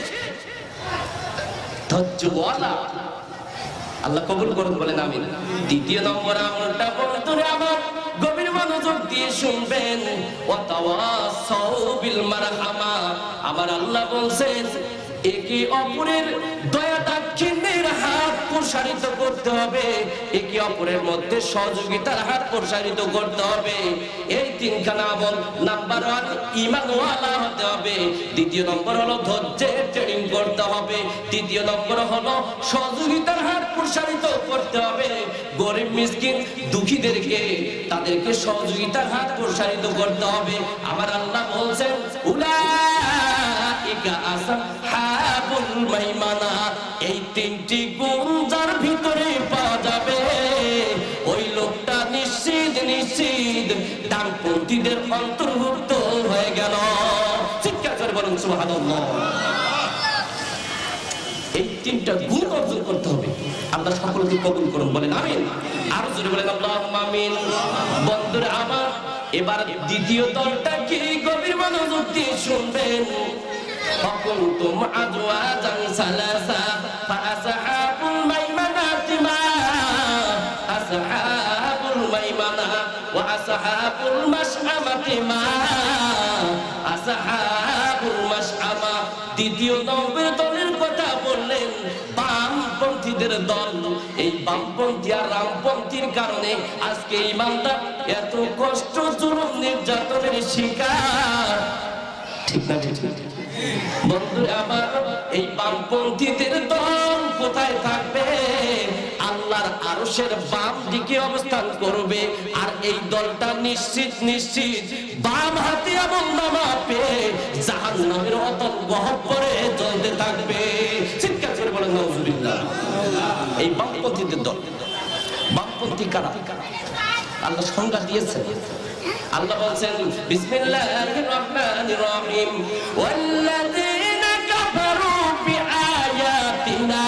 ধৈর্যওয়ালা। আল্লাহ কবুল করুন, বলেন আমিন। 2 নম্বর আমলটা বন্ধুরে আমার গভীর মনোযোগ দিয়ে শুনবেন, ওয়াতাওয়াসাউ বিল মারহামা। আমার আল্লাহ বলছেন একে অপরের দয়া দাক্ষিণ্যের হাত প্রসারিত করতে হবে, একে অপরের মধ্যে সহযোগিতার হাত প্রসারিত করতে হবে। এই 3খানা আমল। নাম্বার 1 ঈমানওয়ালা হতে হবে, 2 নম্বর হলো ধৈর্যের ট্রেনিং করতে হবে, 3 নম্বর হলো সহযোগিতার হাত প্রসারিত করতে হবে। গরিব মিসকিন দুঃখীদেরকে, তাদেরকে সহযোগিতার হাত প্রসারিত করতে হবে। আমার আল্লাহ বলছেন উলাইকা আসহাবুল মাইমানা। এই 3টি গুণ যার ভিতরে পাওয়া যাবে, ওই লোকটা নিশ্চিত নিশ্চিত ডানপন্থীদের অন্তর্ভুক্ত হয়ে গেল। চিৎকার করে বলুন সুবহানাল্লাহ। এই 3টা গুণ অর্জন করতে হবে। আল্লাহ সকলকে কবুল করুন, বলেন আমিন। আর জোরে বলেন আল্লাহুম্মা আমিন। বন্ধুরা আমার, এবার 2 দলটা কি গভীর মনোযোগ দিয়ে শুনবেন। وكنتم أزواجا ثلاثا فأصحاب الميمنة ما أصحاب الميمنة وأصحاب المشأمة ما أصحاب المشأمة। 2 নম্বর দলের কথা বললেন বামপন্থীদের দল। এই বামপন্থী আর রামপন্থীর কারণে আজকে ঈমানদার এত কষ্ট, জুলুম, নির্যাতনের শিকার। ঠিক না? ঠিক না বন্ধুরা আমার, এই বামপন্থীদের দল কোথায় থাকবে? আল্লাহর আরশের বাম দিকে অবস্থান করবে। আর এই দলটা নিশ্চিত নিশ্চিত বাম হাতে এবং নামাপে জাহান্নামের অতল গহ্বরে জ্বলতে থাকবে। চিৎকার করে বলেন নাউজুবিল্লাহ। এই বামপন্থীদের দল। বামপন্থী কারা? আল্লাহ সংজ্ঞা দিয়েছেন। আল্লাহ বলছেন বিসমিল্লাহির রহমানির রহিম, ওয়াল্লাযীনা কাফারু বিআয়াতিনা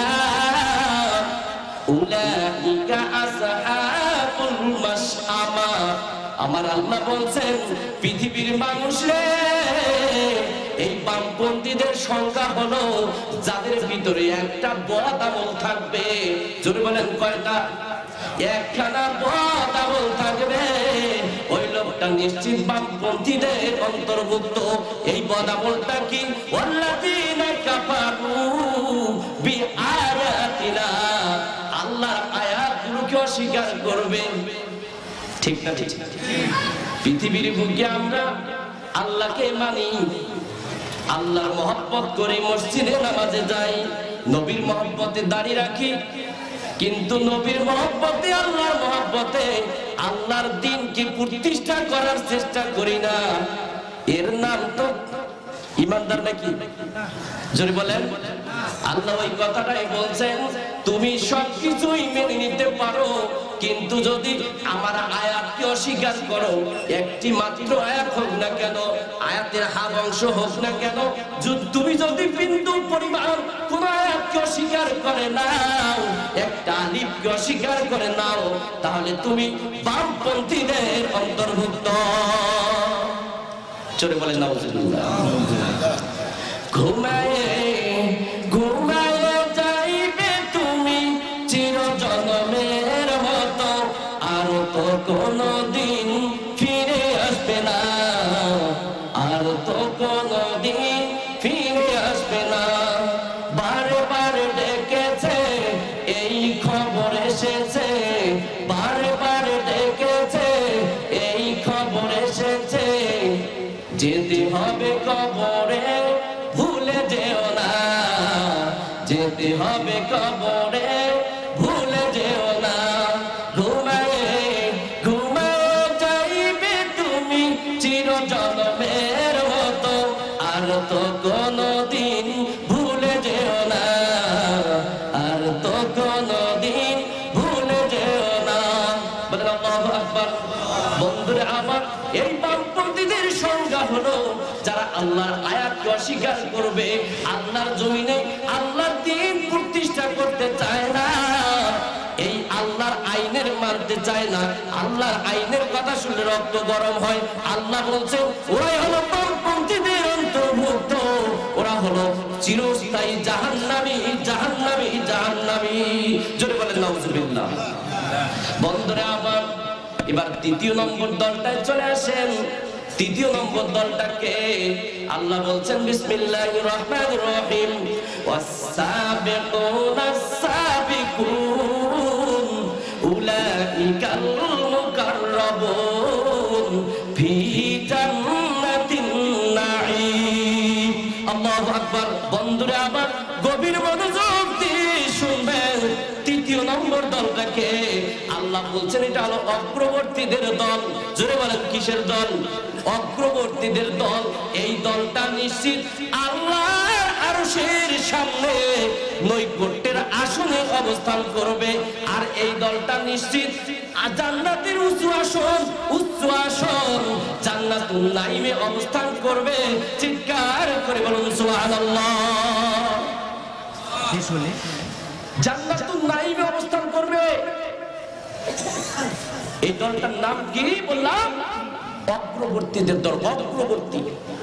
উলাইকা আসহাবুল মাশআমা। আমার আল্লাহ বলছেন পৃথিবীর মানুষরে, এই বামপন্থীদের সংখ্যা হলো যাদের ভিতরে একটা বদ আমল থাকবে। জোরে বলেন কয়টা? 1খানা বদ আমল থাকবে। ওই লোকটা নিশ্চিত বামপন্থীদের অন্তর্ভুক্ত। এই বদ আমলটা কি? ওয়াল্লাযীনা কাফারু বিআয়াতিনা। আল্লাহর আয়াতগুলোকে অস্বীকার করবে। ঠিক না? ঠিক। পৃথিবীর বুকে আমরা আল্লাহকে মানি, আল্লাহর মহব্বত করে মসজিদে নামাজে যাই, নবীর মহব্বতে দাঁড়িয়ে রাখি, কিন্তু নবীর মহব্বতে, আল্লাহর মহব্বতে আল্লাহর দ্বীনকে প্রতিষ্ঠা করার চেষ্টা করি না। এর নাম তো ঈমানদার নাকি? জোরে বলেন। আল্লাহ ওই কথাটাই বলছেন, তুমি সবকিছুই মেনে নিতে পারো, কিন্তু যদি আমার আয়াতকে অস্বীকার করো, একটি মাত্র আয়াত হোক না কেন, আয়াতের হাফ অংশ হোক না কেন, তুমি যদি বিন্দু পরিমাণ কোন আয়াতকে অস্বীকার করে নাও, একটা আলিফকে অস্বীকার করে নাও, তাহলে তুমি বামপন্থীদের অন্তর্ভুক্ত। চলে বলেন নাউজুবিল্লাহ। ঘুমায়ে ঘুমায়ে যাই হবে কবরে ভুলে যেও না, যেতে হবে কবরে ভুলে যেও না। ঘুমায়ে ঘুমায়ে যাইবে তুমি চিরজন্মের মতো, আর তো কোনদিন ভুলে যেও না, আর তো কোনদিন ভুলে যেও না। বলেন আল্লাহু আকবার। বন্ধুরা আমার, এই বামপন্থীদের সংজ্ঞা হলো যারা আল্লাহর আয়াতকে অস্বীকার করবে, আল্লাহর জমিনে আল্লাহর দ্বীন প্রতিষ্ঠা করতে চায় না, এই আল্লাহর আইনের মানতে চায় না, আল্লাহর আইনের কথা শুনলে রক্ত গরম হয়। আল্লাহ বলছেন ওরাই হলো বামপন্থীদের অন্তর্ভুক্ত, ওরা হলো চিরস্থায়ী জাহান্নামী, জাহান্নামী, জাহান্নামী। জোরে বলেন নাউজুবিল্লাহ। বন্ধুরা আমার, এবার তৃতীয় নম্বর দলটায় চলে আসেন। তৃতীয় নম্বর দলটাকে আল্লাহ বলছেন বিসমিল্লাহির রহমানির রহিম, ওয়াস-সাবিকুনাস সাবিকুন উলাইকাল মুকাররাবুন ফি জান্নাতিন নাঈম। আল্লাহু আকবার। বন্ধুরা আবার গভীর মনোযোগ দিয়ে শুনবেন। তৃতীয় নম্বর দলটাকে আল্লাহ বলছেন এটা হলো অগ্রবর্তীদের দল। জোরে বলেন কিসের দল? অগ্রবর্তীদের দল। এই দলটা নিশ্চিত আল্লাহর আরশের সামনে নৈকট্যের আসনে অবস্থান করবে। আর এই দলটা নিশ্চিত জান্নাতের উঁচু আসন, উচ্চ আসন জান্নাতুল নাঈমে অবস্থান করবে। চিৎকার করে বলুন সুবহানাল্লাহ। জান্নাতুল নাঈমে অবস্থান করবে। এই দলটার নাম কি বললাম? অগ্রবর্তীদের দল। অগ্রবর্তী,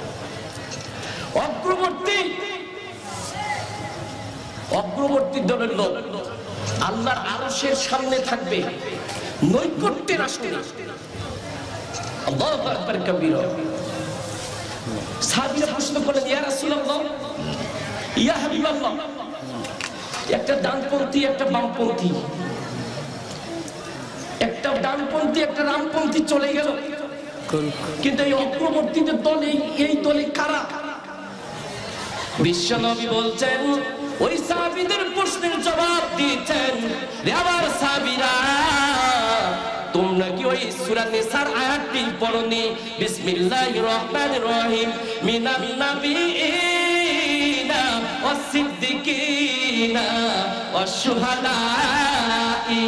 অগ্রবর্তী, অগ্রবর্তী দলের লোক আল্লাহর আরশের সামনে থাকবে, নৈকট্যের আসনে। আল্লাহু আকবার কবীরা। সাহাবীরা প্রশ্ন করলেন, ইয়া রাসূলুল্লাহ, ইয়া হাবিবাল্লাহ, একটা ডানপন্থী একটা বামপন্থী, একটা ডানপন্থী একটা রামপন্থী চলে গেল, কিন্তু এই অগ্রবর্তীদের দল, এই দলে কারা? বিশ্বনবী বলছেন, ওই সাহাবীদের প্রশ্নের জবাব দিয়েছেন, রে আমার সাহাবীরা, তোমরা কি ওই সূরা নিসার আয়াতটি পড়নি? বিসমিল্লাহির রহমানির রহিম, মিনান নাবিয়িনা ওয়াস-সিদ্দিকিনা ওয়াশ-শুহাদাই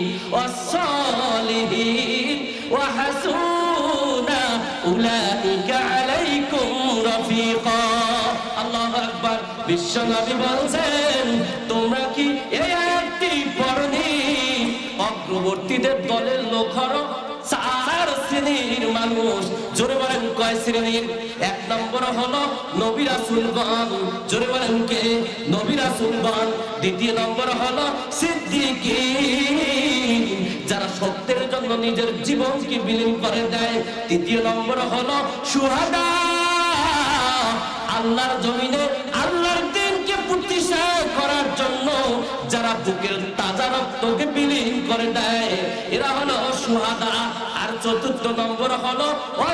ওয়াস-সালিহিন ওয়া হাসুনা উলাইকা আলাইকুম রাফিকা। আল্লাহু আকবার। বিশ্বনবী বলছেন, তোমরা কি এই আয়াতটি পড়নি? অগ্রবর্তীদের দলের লোক হলো চার শ্রেণীর মানুষ। জোরে বলেন কয় শ্রেণীর? এক নম্বর হলো নবী রাসূলগণ। জোরে বলেন কে? নবী রাসূলগণ। দ্বিতীয় নম্বর হলো সিদ্দিকীন, যারা সত্যের জন্য নিজের জীবনকে বিলীন করে দেয়। তৃতীয় নম্বর হলো শুহাদা, আল্লাহর জমিনে আল্লাহর দ্বীনকে প্রতিষ্ঠা করার জন্য যারা বুকের তাজা রক্তকে বিলীন করে দেয়, এরা হলো শুহাদা। আর চতুর্থ নম্বর হলো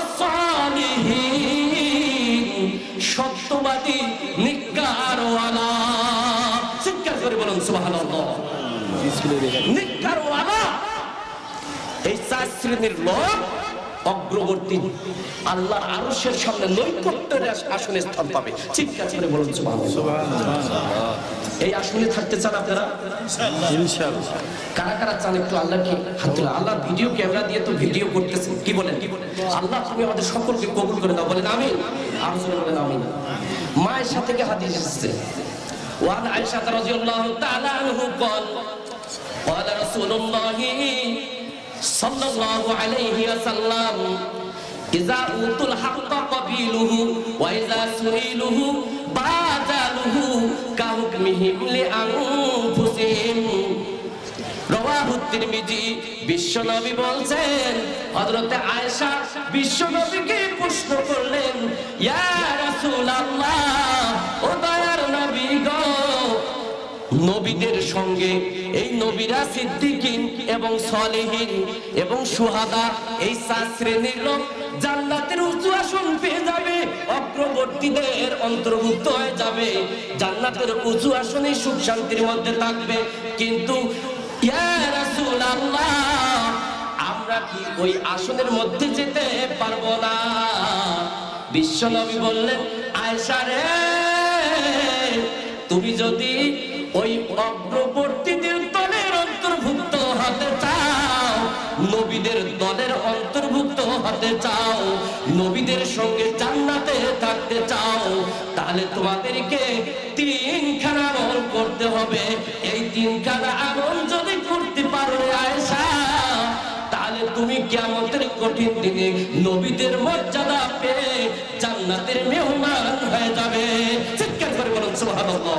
ওয়াস-সালিহিন, সত্যবাদী, নিকারওয়ালা। চিৎকার করে বলুন সুবহানাল্লাহ। নিকারওয়ালা, এই চার শ্রেণীর লোক অগ্রবর্তী আল্লাহর আরশের সামনে নৈকট্যের আসনে স্থান পাবে। চিৎকার করে বলুন সুবহানাল্লাহ। এই আসনে থাকতে চান আপনারা? ইনশাআল্লাহ। কারা কারা চান একটু আল্লাহকে হাত তুলে? আল্লাহ ভিডিও ক্যামেরা দিয়ে তো ভিডিও করতেছেন, কি বলেন? আল্লাহ তুমি আমাদের সকলকে কবুল করে দাও। বলেন আমিন। আর জোরে বলেন আমিন। মায়েশা থেকে হাদিস এসেছে, ওয়ান আয়েশা রাদিয়াল্লাহু তাআলা আনহু قال قال رسول الله সাল্লাল্লাহু আলাইহি ওয়াসাল্লাম, ইযা উতুল হাক্কা কাবিলুহু ওয়া ইযা সুইলুহু বাদালুহু কাহুকমিহিম লিআনফুসিহিম। রাওয়াহু তিরমিজি। বিশ্বনবী বলছেন, হযরত আয়েশা বিশ্বনবীকে প্রশ্ন করলেন, ইয়া রাসূলুল্লাহ, ও দয়ার নবী গো, নবীদের সঙ্গে এই নবীরা সিদ্দিকিন এবং সালেহিন এবং শুহাদা, এই চার শ্রেণীর লোক জান্নাতের উঁচু আসন পেয়ে যাবে। অগ্রবর্তীদের অন্তর্ভুক্ত হয়ে যাবে, জান্নাতের উঁচু আসনে সুখ শান্তির মধ্যে থাকবে। কিন্তু ইয়া রাসূলুল্লাহ, আমরা কি ওই আসনের মধ্যে যেতে পারবো না? বিশ্বনবী বললেন, আয়েশা রে, তুমি যদি ওই অগ্রবর্তীদের দলের অন্তর্ভুক্ত হতে চাও, নবীদের দলের অন্তর্ভুক্ত হতে চাও, নবীদের সঙ্গে জান্নাতে থাকতে চাও, তাহলে তোমাদেরকে তিনখানা আমল করতে হবে। এই তিনখানা আমল যদি করতে পারো আয়েশা, তাহলে তুমি কিয়ামতের কঠিন দিনে নবীদের মর্যাদা পেয়ে জান্নাতের মেহমান হয়ে যাবে। চিৎকার করে বলুন সুবহানাল্লাহ।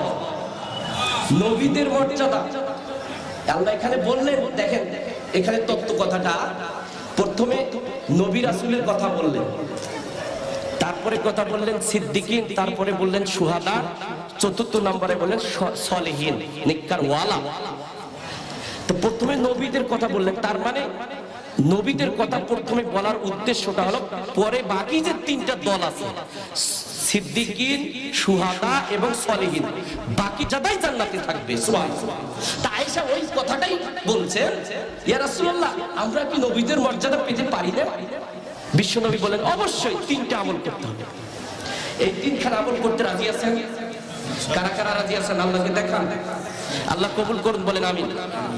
নবীদের মর্যাদা আল্লাহ এখানে বললেন। দেখেন এখানে তত্ত্ব কথাটা, প্রথমে নবী রাসূলের কথা বললেন, তারপরে কথা বললেন সিদ্দিকিন, তারপরে বললেন শুহাদা, চতুর্থ নম্বরে বললেন সলিহিন, নেককার ওয়ালা। তো প্রথমে নবীদের কথা বললেন, তার মানে নবীদের কথা প্রথমে বলার উদ্দেশ্যটা হলো পরে বাকি যে তিনটা দল আছে, সিদ্দিকিন, শুহাদা এবং সলিহিন, বাকি যারাই জান্নাতে থাকবে। সুবহানাল্লাহ। তা আয়েশা ওই কথাটাই বলছেন, ইয়া রাসূলুল্লাহ, আমরা কি নবীদের মর্যাদা পেতে পারি না? বিশ্বনবী বলেন, অবশ্যই তিনটা আমল করতে হবে। এই তিনখানা আমল করতে রাজি আছেন? কারা কারা রাজি আছেন? আল্লাহকে দেখান, আল্লাহ কবুল করুন, বলেন আমিন।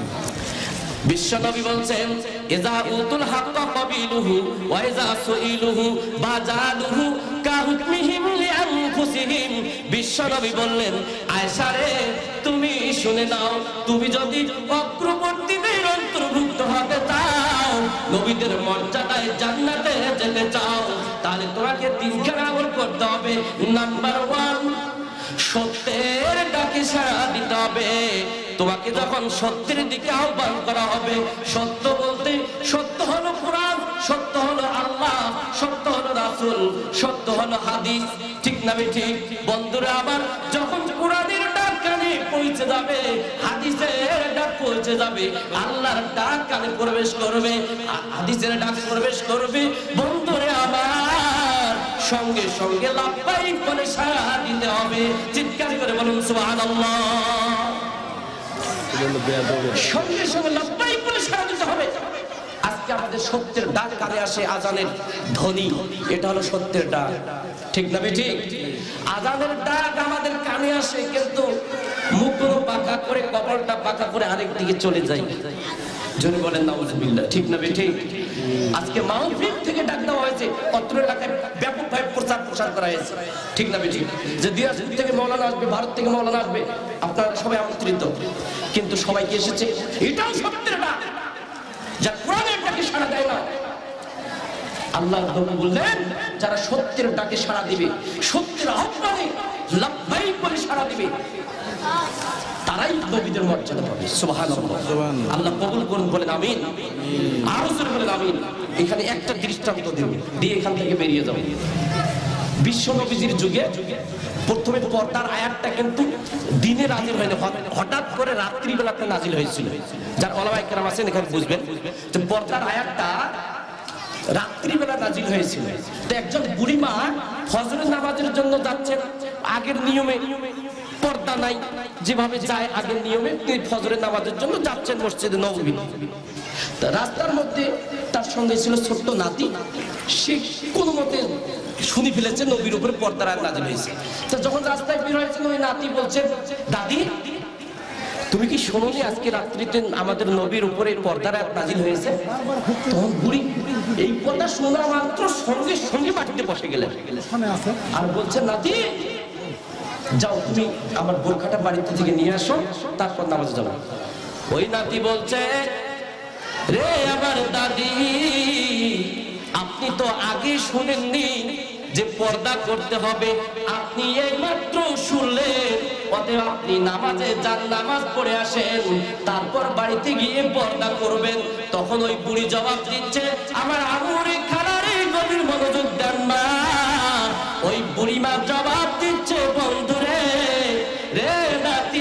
বিশ্বনবী বলছেন, ইজা উতুল হাক্কা কাবিলুহু ওয়া ইজা সুইলুহু বাজালুহু কাহুকমিহিম লিআনফুসিহিম। বিশ্বনবী বললেন, আয়েশা রে, তুমি শুনে নাও, তুমি যদি অগ্রবর্তীদের অন্তর্ভুক্ত হতে চাও, নবীদের মর্যাদায় জান্নাতে যেতে চাও, তাহলে তোমাকে তিনখানা আমল করতে হবে। নাম্বার 1, সত্যের ডাকে সাড়া দিতে হবে। তোমাকে যখন সত্যের দিকে আহ্বান করা হবে, সত্য বলতে সত্য হলো কোরআন, সত্য হলো আল্লাহ, সত্য হলো রাসূল, সত্য হলো হাদিস। ঠিক না ঠিক বন্ধুরা আমার? যখন কোরআনের ডাক কানে পৌঁছে যাবে, হাদিসের ডাক পৌঁছে যাবে, আল্লাহর ডাক কানে প্রবেশ করবে, হাদিসের ডাক প্রবেশ করবে, বন্ধুরা আমার, সঙ্গে সঙ্গে লাব্বাইক বলে সাড়া দিতে হবে। চিৎকার করে বলুন সুবহানাল্লাহ। সঙ্গে সঙ্গে লাব্বাইক বলে সাড়া দিতে হবে। আজকে আমাদের সত্যের ডাক কানে আসে, আজানের ধ্বনি, এটা হলো সত্যের ডাক। ঠিক না ঠিক? আজানের ডাক আমাদের কানে আসে, কিন্তু মুখগুলো পাকা করে, কপালটা পাকা করে আরেক দিকে চলে যায়। জোরে বলেন নাউজুবিল্লাহ। ঠিক না ঠিক? আজকে মাহফিল থেকে ডাক দেওয়া হয়েছে, অত্র এলাকায় ব্যাপকভাবে প্রচার করা হয়েছে। ঠিক না ঠিক? যে দিনাজপুর থেকে মাওলানা আসবে, ভারত থেকে মাওলানা আসবে, আপনারা সবাই আমন্ত্রিত, কিন্তু সবাই কি এসেছে? এটাও সত্যের ডাক, যা কোরআনের ডাকে সাড়া দেয় না। আল্লাহ বললেন, যারা সত্যের ডাকে সাড়া দিবে, সত্যের আহ্বানে লাব্বাইক বলে সাড়া দিবে, তারাই নবীদের মর্যাদা পাবে। সুবহানাল্লাহ। আল্লাহ কবুল করুন, বলেন আমিন। আরো জোরে বলেন আমিন। এখানে একটা দৃষ্টান্ত দেব, দিয়ে এখান থেকে বেরিয়ে যাবে। বিশ্ব নবীজির যুগে প্রথমে পর্দার আয়াতটা কিন্তু দিনে নাজিল হয়নি, হঠাৎ করে রাত্রি বেলাতে নাজিল হয়েছিল। যার ওলামায়ে কেরাম আছেন এখানে বুঝবেন যে পর্দার আয়াতটা রাত্রিবেলা নাজিল হয়েছিল। তো একজন বুড়ি মা ফজরের নামাজের জন্য যাচ্ছেন, আগের নিয়মে পর্দা নাই, যেভাবে যায় আগের নিয়মে তিনি ফজরের নামাজের জন্য যাচ্ছেন মসজিদে নববী। রাস্তার মধ্যে তার সঙ্গে ছিল ছোট্ট নাতি, সে কোনো মতে শুনি ফেলেছে নবীর উপরে পর্দার আয়াত নাজিল হয়েছে। তা যখন রাস্তায় বের হয়েছেন, ওই নাতি বলছে, দাদি তুমি কি শোনোনি আজকে রাত্রিতে আমাদের নবীর উপরে পর্দার আয়াত নাজিল হয়েছে? তখন বুড়ি এই কথা শোনা মাত্র সঙ্গে সঙ্গে মাটিতে বসে গেলেন আর বলছে, নাতি যাও, তুমি আমার বোরখাটা বাড়িতে থেকে নিয়ে আসো, তারপর নামাজে যাবো। ওই নাতি বলছে, রে আমার দাদি, আপনি তো আগে শুনেননি যে পর্দা করতে হবে, আপনি এইমাত্র শুনলেন, অতএব আপনি নামাজে যান, নামাজ পড়ে আসেন, তারপর বাড়িতে গিয়ে পর্দা করবেন। তখন ওই বুড়ি জবাব দিচ্ছে, আমার আমরে খালারে গভীর মনোযোগ দেন না। ওই বুড়ি মা জবাব দিচ্ছে, বন্ধুরে রে নাতি,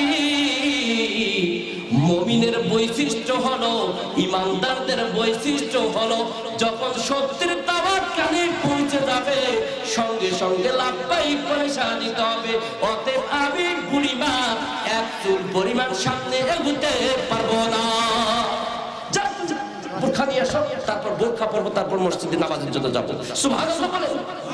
মুমিনের বৈশিষ্ট্য হলো, ইমানদারদের বৈশিষ্ট্য হলো, যখন সত্যের দাওয়াত কানে পৌঁছে যাবে, সঙ্গে সঙ্গে লাব্বাইক লাব্বাইক বলে সাড়া দিতে হবে। অতএব আমি বুড়িমা এক চুল পরিমাণ সামনে এগোতে পারবো না। বোরখা নিয়ে আসো, তারপর বোরখা পরবো, তারপর মসজিদে নামাজের জন্য যাবো। সুবহানাল্লাহ বলে।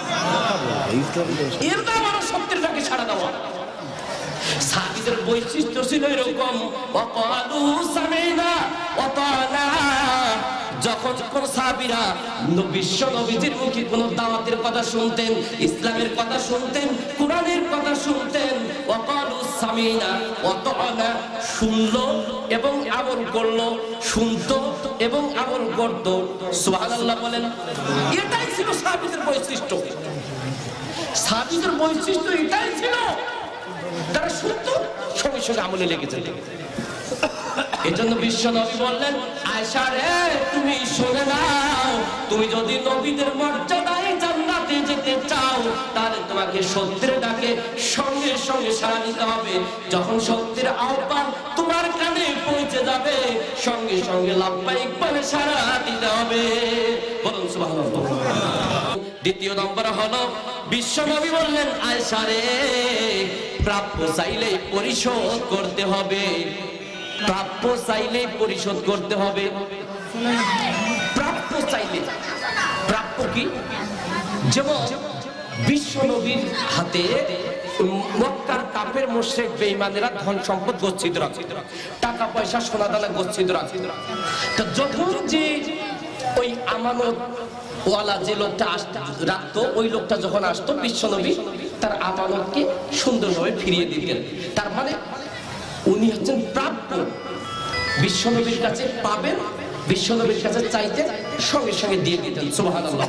এর নাম আরো সত্যের ডাকে সাড়া দেওয়া। সাহাবীদের বৈশিষ্ট্য ছিল এরকম, ওয়াকালু সামিনা ওয়া তাআনা। যখন কোন সাহাবীরা বিশ্ব নবীজির মুখে কোন দাওয়াতের কথা শুনতেন, ইসলামের কথা শুনতেন, কোরআনের কথা শুনতেন, ওয়াকালু সামিনা ওয়া তাআনা, শুনলো এবং আমল করলো, শুনতো এবং আমল করতো। সুবহানাল্লাহ বলেন। এটাই ছিল সাহাবীদের বৈশিষ্ট্য। সাহাবীদের বৈশিষ্ট্য এটাই ছিল, তারা শুনতো, সঙ্গে সঙ্গে আমলে লেগে যেত। এজন্য বিশ্ব নবী বললেন, আয়েশা রে তুমি শুনে নাও, তুমি যদি নবীদের মর্যাদায় জান্নাতে যেতে চাও, তাহলে তোমাকে সত্যের ডাকে সঙ্গে সঙ্গে সাড়া দিতে হবে। যখন সত্যের আহ্বান তোমার কানে পৌঁছে যাবে, সঙ্গে সঙ্গে লাব্বাইক বলে সাড়া দিতে হবে। বলুন সুবহানাল্লাহ। দ্বিতীয় নম্বর হলো, বিশ্ব নবী বললেন, আয়েশা রে প্রাপ্য চাইলে পরিশোধ করতে হবে। প্রাপ্য চাইলে পরিশোধ করতে হবে। প্রাপ্য চাইলে, প্রাপ্য কি? যেমন বিশ্ব নবীর হাতে মক্কার কাফের মুশরিক বেঈমানেরা ধন সম্পদ গচ্ছিত রাখত, টাকা পয়সা সোনা দানা গচ্ছিত রাখত। তো যখন যে ওই আমানত ওয়ালা যে লোকটা রাখতো, ওই লোকটা যখন আসতো, বিশ্ব নবী তার আমানতকে সুন্দরভাবে ফিরিয়ে দিতেন। তার মানে উনি হচ্ছেন প্রাপ্য। বিশ্বনবীর কাছে পাবেন, বিশ্বনবীর কাছে চাইতেন, সঙ্গে সঙ্গে দিয়ে দিতেন। সুবহানাল্লাহ।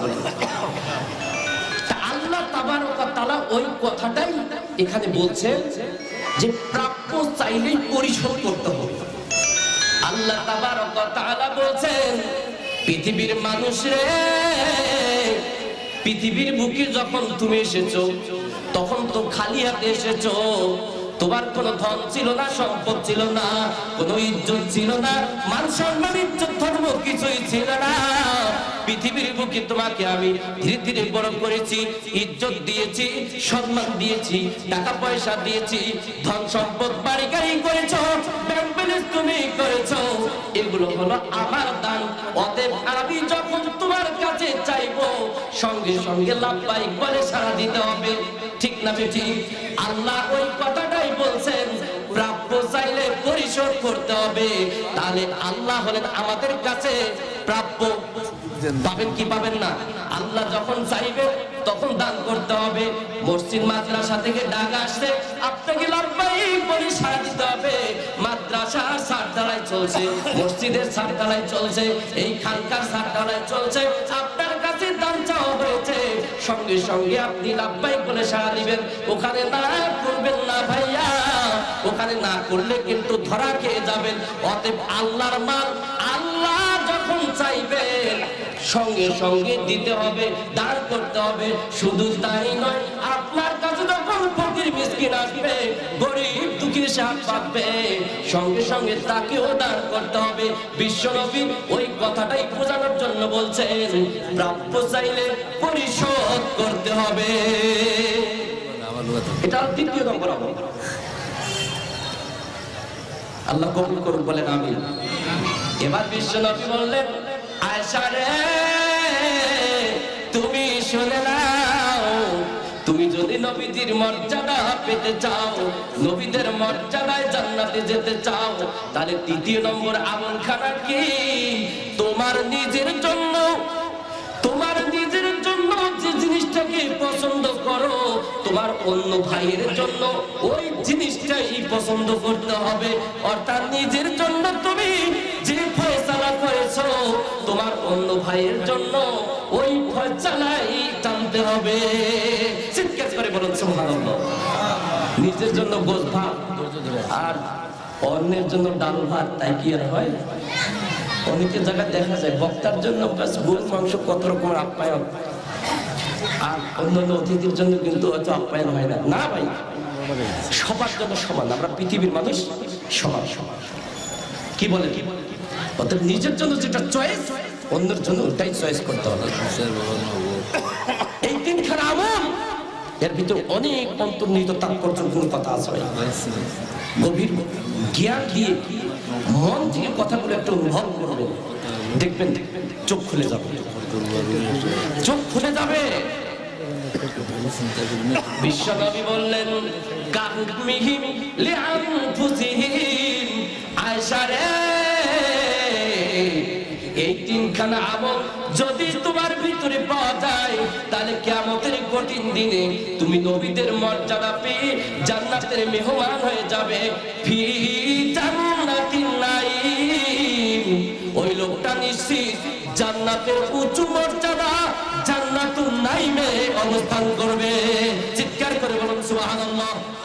আল্লাহ তাবারক ওয়া তাআলা ওই কথাটাই এখানে বলছেন যে প্রাপ্য চাইলেই পরিশোধ করতে হবে। আল্লাহ তাবারক ওয়া তাআলা বলছেন, পৃথিবীর মানুষ রে, পৃথিবীর বুকে যখন তুমি এসেছো, তখন তো খালি হাতে এসেছো। তোমার কোনো ধন ছিল না, সম্পদ ছিল না, কোনো ইজ্জত ছিল না, মান সম্মান ইজ্জত ধর্ম কিছুই ছিল না। পৃথিবীর বুকে তোমাকে আমি ধীরে ধীরে বড় করেছি, ইজ্জত দিয়েছি, সম্মান দিয়েছি, টাকা পয়সা দিয়েছি, ধন সম্পদ বাড়ি গাড়ি করেছো, ব্যাংক ব্যালেন্স তুমি করেছো, এগুলো হলো আমার দান। অতএব আমি যখন তোমার কাছে চাইবো, সঙ্গে সঙ্গে লাব্বাইক বলে সাড়া দিতে হবে। ঠিক না ঠিক? আল্লাহ ওই কথাটাই বলছেন, প্রাপ্য চাইলে পরিশোধ করতে হবে। তাহলে আল্লাহ হলেন আমাদের কাছে প্রাপ্য। পাবেন কি পাবেন না? আল্লাহ যখন চাইবে তখন দান করতে হবে। মসজিদ মাদ্রাসা থেকে ডাক আসছে, আপনাকে লাব্বাইক বলে সাড়া দিতে হবে। মাদ্রাসার ছাদ ঢালাই চলছে, মসজিদের ছাদ ঢালাই চলছে, এই খানকার ছাদ ঢালাই চলছে, আপনার কাছে দান চাওয়া হয়েছে, সঙ্গে সঙ্গে আপনি লাব্বাইক বলে সাড়া দিবেন। ওখানে না করবেন না ভাইয়া, ওখানে না করলে কিন্তু ধরা খেয়ে যাবেন। অতএব আল্লাহর মাল আল্লাহ যখন চাইবেন, সঙ্গে সঙ্গে দিতে হবে, দান করতে হবে। শুধু তাই নয়, আপনার কাছে যখন ফকির মিসকিন আসবে, গরিব দুঃখীর সাথ পাবে, সঙ্গে সঙ্গে তাকেও দান করতে হবে। বিশ্বনবী ওই কথাটাই বোঝানোর জন্য বলছেন, প্রাপ্য চাইলে পরিশোধ করতে হবে। এটা দ্বিতীয় নম্বর আমল। আল্লাহ কবুল করুন, বলেন আমিন। এবার বিশ্বনবী বললেন, আয়েশা রে তুমি শুনে নাও, তুমি যদি নবীজির মর্যাদা পেতে চাও, নবীদের মর্যাদায় জান্নাতে যেতে চাও, তাহলে তৃতীয় নম্বর আমলখানা কি? তোমার নিজের জন্য, তোমার নিজের জন্য যে জিনিসটাকে পছন্দ করো, তোমার অন্য ভাইয়ের জন্য ওই জিনিসটাই পছন্দ করতে হবে। অর্থাৎ নিজের জন্য তুমি যে ফয়সালা করেছো, তোমার অন্য ভাইয়ের জন্য ওই ফয়সালাই টানতে হবে। চিৎকার করে বলুন সুবহানাল্লাহ। নিজের জন্য গোশত ভাত আর অন্যের জন্য ডাল ভাত, তাই কি আর হয়? অনেকের জায়গায় দেখা যায় বক্তার জন্য গরুর মাংস, কত রকমের আপ্যায়ন, আর অন্যান্য অতিথির জন্য কিন্তু হয়তো আপ্যায়ন হয় না। না ভাই, সবার জন্য সমান, আমরা পৃথিবীর মানুষ সমান সমান। কি বলে? অর্থাৎ নিজের জন্য যেটা চয়েস, অন্যের জন্য ওটাই চয়েস করতে হবে। এই তিনখানা আমল, এর ভিতর অনেক অন্তর্নিহিত তাৎপর্যপূর্ণ কথা আছে। গভীর জ্ঞান দিয়ে মন থেকে কথাগুলো একটু অনুভব করবেন, দেখবেন চোখ খুলে যাবে, চোখ খুলে যাবে। বিশ্বনবী বললেন কাহমিহিম লিআনফুসিহিম, আয়েশা রে এই তিনখানা আমল যদি তোমার ভিতরে পাওয়া যায় তাহলে কিয়ামতের কঠিন দিনে তুমি নবীদের মর্যাদা পেয়ে জান্নাতের মেহমান হয়ে যাবে। ফি জান্নাতিন নাঈম, ওই লোকটা নিশ্চিত জান্নাতের উচ্চ মর্যাদা জান্নাতুন নাঈমে অবস্থান করবে। চিৎকার করে বলুন সুবহানাল্লাহ।